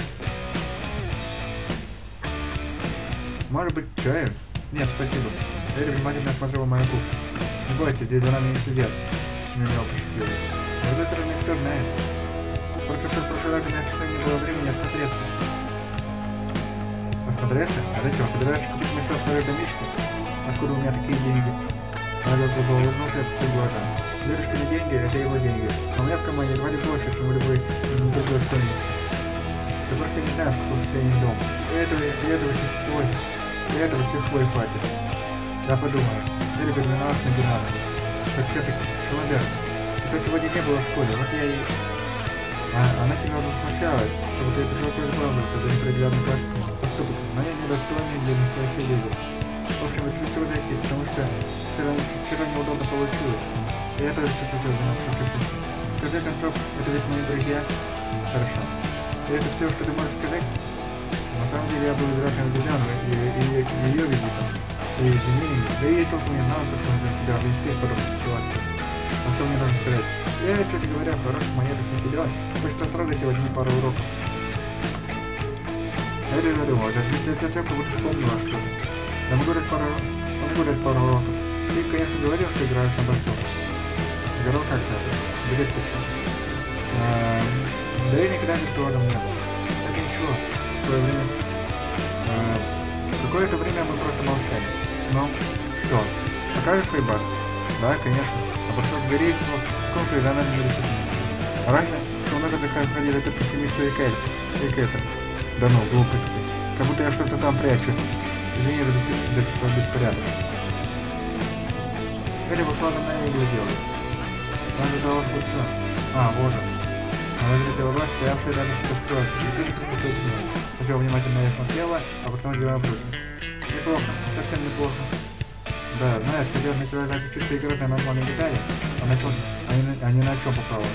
Может быть, чаю? Нет, спасибо. Элли внимательно осмотрела мою кухню. Не бойся, здесь за нами не сидят. Не умел пошутил. Но с этой стороны кто знает. Просто в прошлый раз у меня совсем не было времени осмотреться. Осмотреться? А зачем? Собираешься купить мне что-то свое домишко? Откуда у меня такие деньги? Надо было улыбнуться и опустить глаза. Дедушка не деньги, это его деньги. А у меня в команде едва ли больше, чем у любой другой что-нибудь. Ты просто не знаешь, в каком состоянии дом. И этого всего хватит. Да подумаешь, Элли подвиналась на динамику. Как все-таки человек. Тебя сегодня не было в школе, вот я и... Она сильно возмущалась, чтобы ты пришел через правду, чтобы не проглядный поступок, но я недостойный для настоящей лиги. В общем, решил зайти, потому что вчера неудобно получилось. И я тоже чувствую виноват. В конце концов, это ведь мои друзья. Хорошо. И это все, что ты можешь сказать? На самом деле я был страшно удивлен ее визитом. И извинениями, да и я толком не знал, как нужно себя вести в подобной ситуации. А что мне нужно сказать? Я, кстати говоря, хороший монеток не силен, хочется сразу сегодня пару уроков. Я лишь задумалась, затем как будто вспомнила что-то. Я могу дать пару уроков. Ты, конечно, говорил, что играешь на басу. Играл как-то, будет почему. Да и никогда не трогал мне. Так ничего, в свое время... Какое-то время мы просто молчали. Ну, что, покажешь свой бас? Да, конечно. А пошел к двери, но в комнату и она не решила. Раньше у нас отдыхали только Фемица и Кэтер. Да ну, глупости. Как будто я что-то там прячу. Извини за беспорядок. Эля вошла за мной и глядела. Она ждала вкуса. Вот он. Она залетела в глаз, стоявшая рядом с кострой, и тут же прикусила к ней. Сначала внимательно ее смотрела, а потом взяла в руки. Неплохо, совсем неплохо. Да, знаешь, когда я начала чисто играть на нормальной гитаре, а не на чем попало.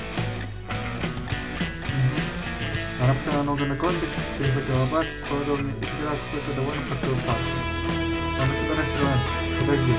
Она поставила ногу на комбик, перехватила бас, поудобнее и сыграла какую-то довольно простую пассу. Она тебя расстроена. Подожди.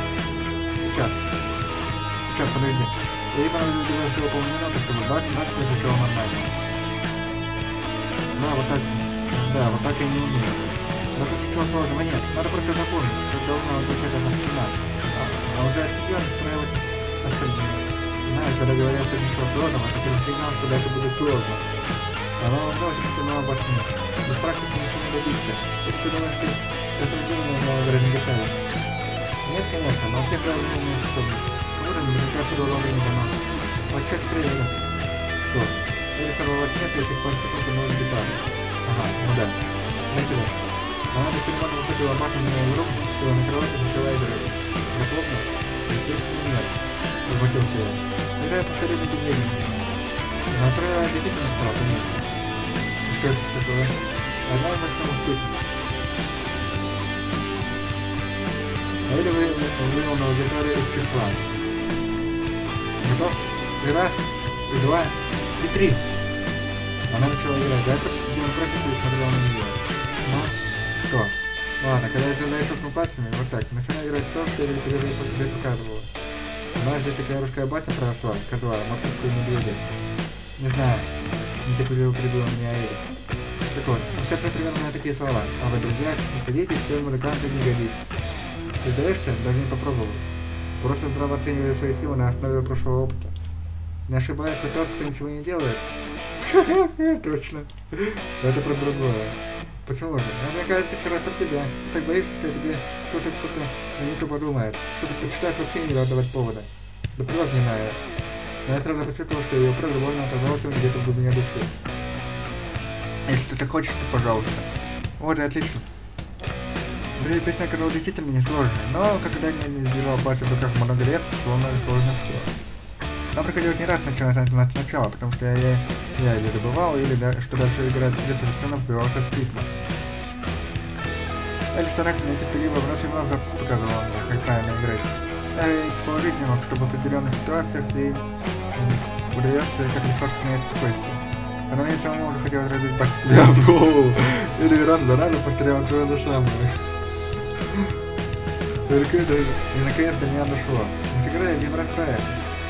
Сейчас, подожди. Ей понадобилось всего полминуты, чтобы бас начал звучал нормально. Да, вот так я не умею. Но тут ничего сложного нет. Надо просто запомнить, как должна быть эта стена. А уже офигенно устраивать остальные. Знаешь, когда говорят, что ничего сложного, то ты сигнал, что это будет сложно. Оно носит стену обошли. Без практики ничего не добиться. Если ты думаешь, что рассуждение нового не готово. Нет, конечно, но все сравнения способны. Кому-то наверняка переломление не дано. Вот сейчас проверим. Что? Я решил во сне, если конституция новой детали. Ага, ну да. Знаете да. Она до перемота выходила башенную в руку, что накрывает и начала играть. Захлопнул. И сердце нет. Размотился его. Тогда я повторил это времени. Но трое действительно стало понятно. Что это такое? Одна из основных песен. А или вывел на аудиторию из числа. Готов? И раз, и два, и три. Она начала играть. Да, это демократия смотрела на нее. Ну, что? Ладно, когда я тогда щелкну пальцами, вот так, начинаю играть то, что я тебе показывала. Знаешь, здесь такая русская басня прошла, которая морскую медведя. Не знаю, нетерпеливо прибила меня Эри. Так вот, это примерно такие слова. А вы, друзья, не садитесь, что музыканты не годитесь. Ты сдаешься, даже не попробовал. Просто здраво оценивая свои силы на основе прошлого опыта. Не ошибается тот, кто ничего не делает. Точно. Это про другое. Почему же? Мне кажется, как раз под тебя. Ты так боишься, что тебе кто-то не то подумает. Что ты почитаешь, вообще не надо давать повода. Да плевать не знаю. Но я сразу почувствовал, что ее правда больно отозвался где-то в глубине души. Если ты так хочешь, то пожалуйста. Вот и отлично. Да и песня, которая действительно несложная, но когда не держал пальцы в руках много лет, то она сложно все. Нам приходилось не раз начинать сначала, потому что я или забывал, или что дальше играть где-то в стену вбивался с ритма. Элли старательно и терпеливо раз и раз показывала мне, как правильно играть. Я ей положить не мог, чтобы в определенных ситуациях ей удается как легко снять спокойствие. Но мне самому уже хотелось разбить пасть себя в голову, или раз за разом повторял то же самое. И наконец до меня дошло. Не сыграй один раз проект.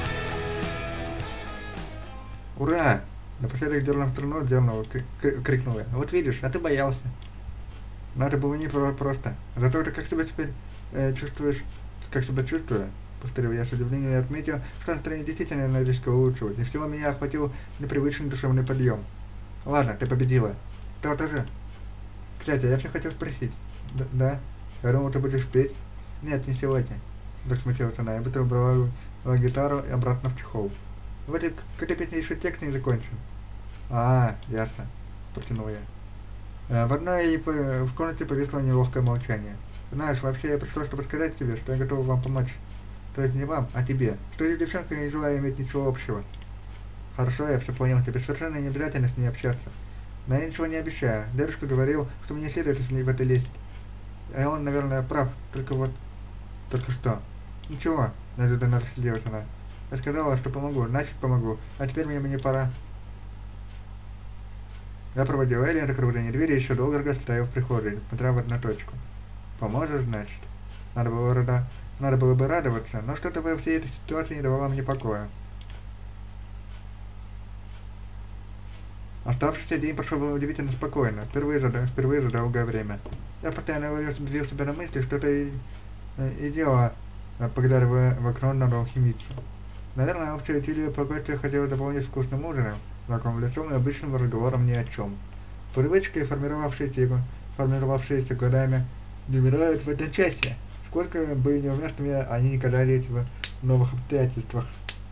Ура! Напоследок дернул в сторону, крикнул я. Вот видишь, а ты боялся. Но это было не просто. Зато ты как себя теперь чувствуешь, как себя чувствую, повторил я с удивлением и отметил, что настроение действительно резко улучшилось, и всего меня охватил непривычный душевный подъем. Ладно, ты победила. То-то же. Кстати, я все хотел спросить. Да? Я думал, ты будешь петь. Нет, не сегодня. Вдруг смутилась она, я быстро убрала гитару и обратно в чехол. Вроде к этой песне еще текст не закончен. Ясно. Протянул я. В одной в комнате повисло неловкое молчание. Знаешь, вообще я пришла, чтобы сказать тебе, что я готова вам помочь. То есть не вам, а тебе. Что я девчонка не желаю иметь ничего общего. Хорошо, я все понял, тебе совершенно не обязательно с ней общаться. Но я ничего не обещаю. Дедушка говорил, что мне не следует с ней в это лезть. А он, наверное, прав, только что. Ничего, неожиданно рассердилась она. Я сказала, что помогу, значит помогу. А теперь мне пора. Я проводил Элли до округления двери и еще долго стоял в прихожей, смотря в одну точку. Поможешь, значит? Надо было бы радоваться, но что-то во всей этой ситуации не давало мне покоя. Оставшийся день прошел удивительно спокойно, впервые за долгое время. Я постоянно ловил себя на мысли, что-то и дело, поглядывая в окно на алхимицу. Наверное, общее чили спокойствие хотелось дополнить вкусным ужином, знакомым лицом и обычным разговором ни о чем. Привычки, формировавшиеся годами, не умирают в одночасье. Сколько бы неуместными они не казались в новых обстоятельствах.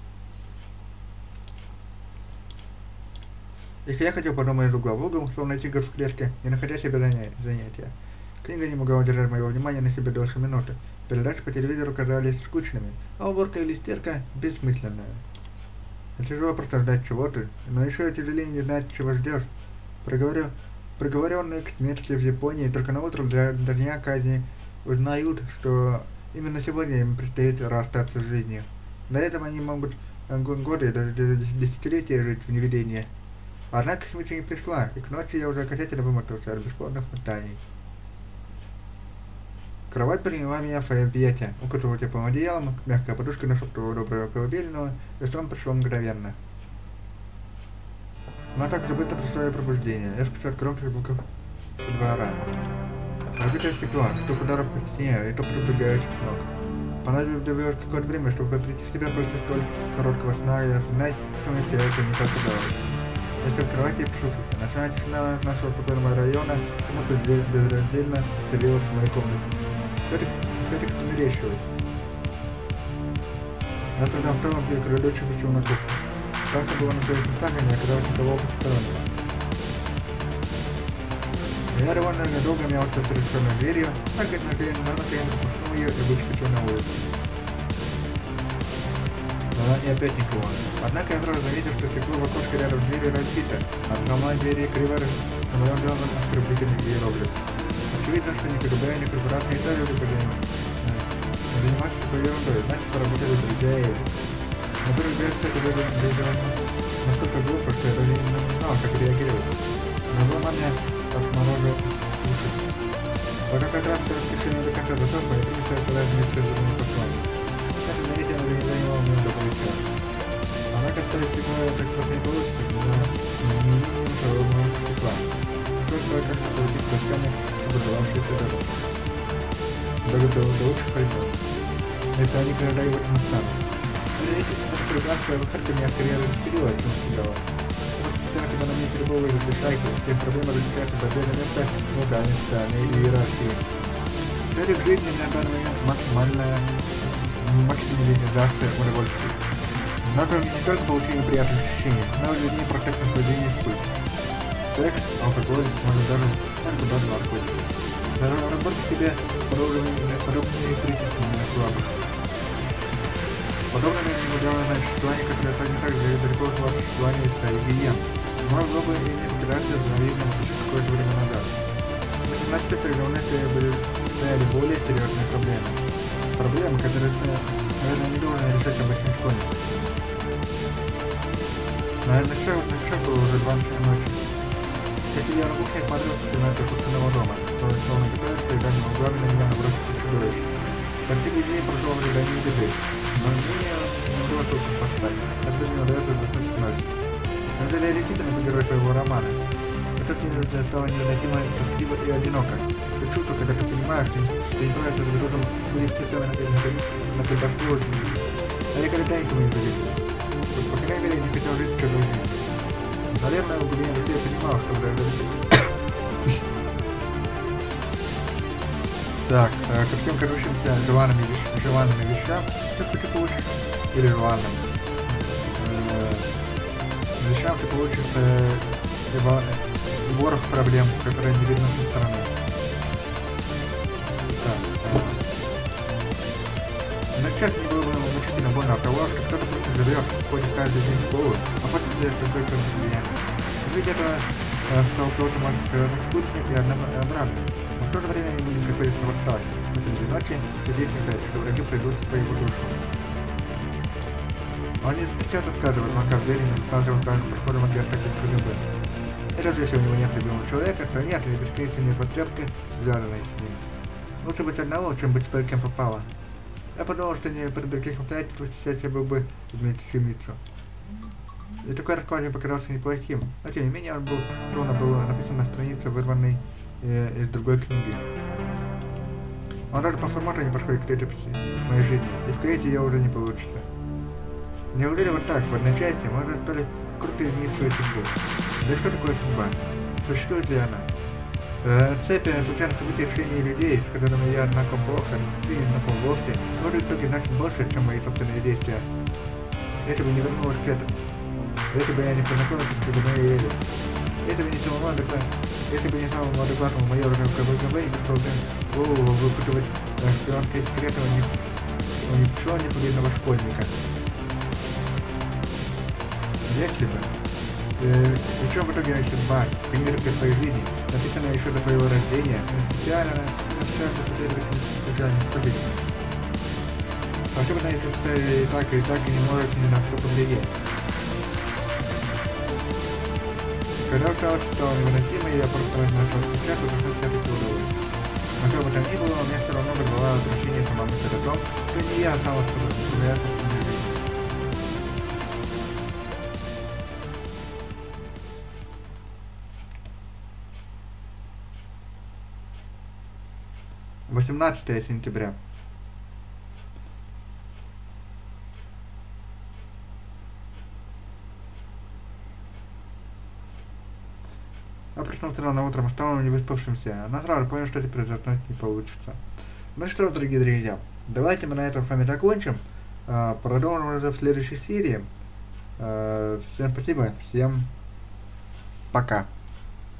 Их я хотел подумать из угла в угол, словно тигр в клетке, не находя себе занятия. Книга не могла удержать моего внимания на себе дольше минуты. Передачи по телевизору казались скучными, а уборка или стирка бессмысленная. Тяжело просто ждать чего-то, но еще тяжелее не знать, чего ждешь. Приговоренные к смерти в Японии только на утро для дня казни узнают, что именно сегодня им предстоит расстаться с жизнью. До этого они могут годы, даже десятилетия жить в неведении. Однако к смерти не пришла, и к ночи я уже окончательно вымотался от бесплодных метаний. Кровать приняла меня в свои объятия, укутала теплым одеялом, мягкая подушка нашептывала доброго колыбельного, и сон пришел мгновенно. Но так же быстро пришло и пробуждение. Я спустя от громких звуков двора. Разбитое стекло, стук ударов по стене и топ пробегающих ног. Понадобилось какое-то время, чтобы прийти в себя после столь короткого сна и осознать, что мне все это не так удалось. Я сел в кровати и прислушался. Ночная тишина нашего покойного района будто безраздельно целилась в моей комнате. Все-таки кто мерещилось. Я тогда в том, где коридорчик вышел на кухню. Станция была на своих местах, и не оказалось никого постороннего. Я довольно долго мялся перед черной дверью, так как наконец пушнул ее и выскочил на улицу. Но и опять никого. Однако я сразу заметил, что стекло в окошке рядом с дверью разбито, а в самой двери криво на моем доме оскорбительный иероглиф. Очевидно, что ни КГБ, ни корпорация не ставили заниматься такой ерундой, значит поработали друзья и... На первый взгляд все это выглядело настолько глупо, что я даже не знал, как реагировать. Но был момент, как много слушать. Пока как раз решение до конца засохло, я принялся отправлять мне цензурные послания. Кстати, на эти я занимал много получаса. Однако ставить стекло так просто не получится, но не минимум холодного стекла. Только как-то получить площадками, образовавшиеся дорогу. До лучших времен. Это они когда его не станут. Но эти прекрасная выходка меня скорее растеряла, чем сказала. Когда на мне перебывали эти шайки, все проблемы разрешаются в отдельное место локальности и иерархии. Цель жизни на данный момент максимальная максимализация удовольствия. Надо не только получить приятные ощущения, но и людей процесс наслаждения испытывать. Секс, алкоголь, может даже наркотики. Надо работать в себе подобные критичные слабости. Подобное неудавное существование, которое также далеко от существования стаи гиен, могло бы и не покидаться ненавидным еще какое-то время назад. На 17 регионах стояли более серьезные проблемы. Проблемы, которые, наверное, не должны решать обычный школьник. Наверное, все было уже 2 часа ночи. Я сидел на кухне и смотрел в темноту собственного дома, словно готовясь к поеданию углами на меня набросится чудовище. Почти людей прошел в ожидании беды, но мнение не было только поставить, если не удается заснуть вновь. Неужели я действительно герой своего романа? Это мне стало невыносимо тоскливо и одиноко. Это чувство, когда ты понимаешь, что ты не справишься с грудом своих спецами на катастрофу. А я когда никому не завидую. По крайней мере, не хотел жить чужой жизнью. Наверное, бы я быстрее понимал, что уже так, ко всем кажущимся желанными вещам, что ты получишь, или желанным вещам ты получишь ворох проблем, которые не видно со стороны. Так, начать мне было мучительно больно от того, что кто-то просто живет, ходит каждый день в школу, а после приходит к клиенту. Жить этого кого-то может казаться скучно и однообразно. Но в то же время ему не приходится вот так. Посреди ночи людей ждать, что враги придут по его душу. Он не встречает от каждого звонка в двери, не показывал каждым проходом агента как КГБ. И даже если у него нет любимого человека, то нет ли бесконечной потребки, связанной с ним. Лучше быть одного, чем быть теперь кем попало. Я подумал, что не при других обстоятельствах сейчас я был бы иметь семицу. И такой расклад мне показался неплохим, но тем не менее он был, словно было написано на странице, вырванной из другой книги. Он даже по формату не подходит к этой моей жизни, и в Крете ее уже не получится. Неужели вот так, в одночасье, можно стали круто изменить свою судьбу? Да что такое судьба? Существует ли она? Цепи случайных событий решений людей, с которыми я знаком плохо или не знаком вовсе, может в итоге значит больше, чем мои собственные действия. Это бы не вернулось к этому. Если бы я не познакомился с КГБ и Эли. Если бы не самому адекватному майору КГБ не способен выпытывать шпионские секреты у ничего не полезного школьника. Если бы. Причем в итоге судьба, книга своей жизни, написанная еще до твоего рождения, принципиально отличается от социальных событий. Особенно если ты и так и не можешь ни на что повлиять. Когда стало невыносимо, я просто начал сейчас и пошел себя удовольствие. Но что бы там ни было, у меня все равно было возвращение сама мысль о том, что не я сам управляю собственной жизнью. 18 сентября. Я проснулся рано утром, усталым и не выспавшимся. Но сразу понял, что теперь заснуть не получится. Ну что, дорогие друзья, давайте мы на этом с вами закончим. Продолжим уже в следующей серии. Всем спасибо, всем пока.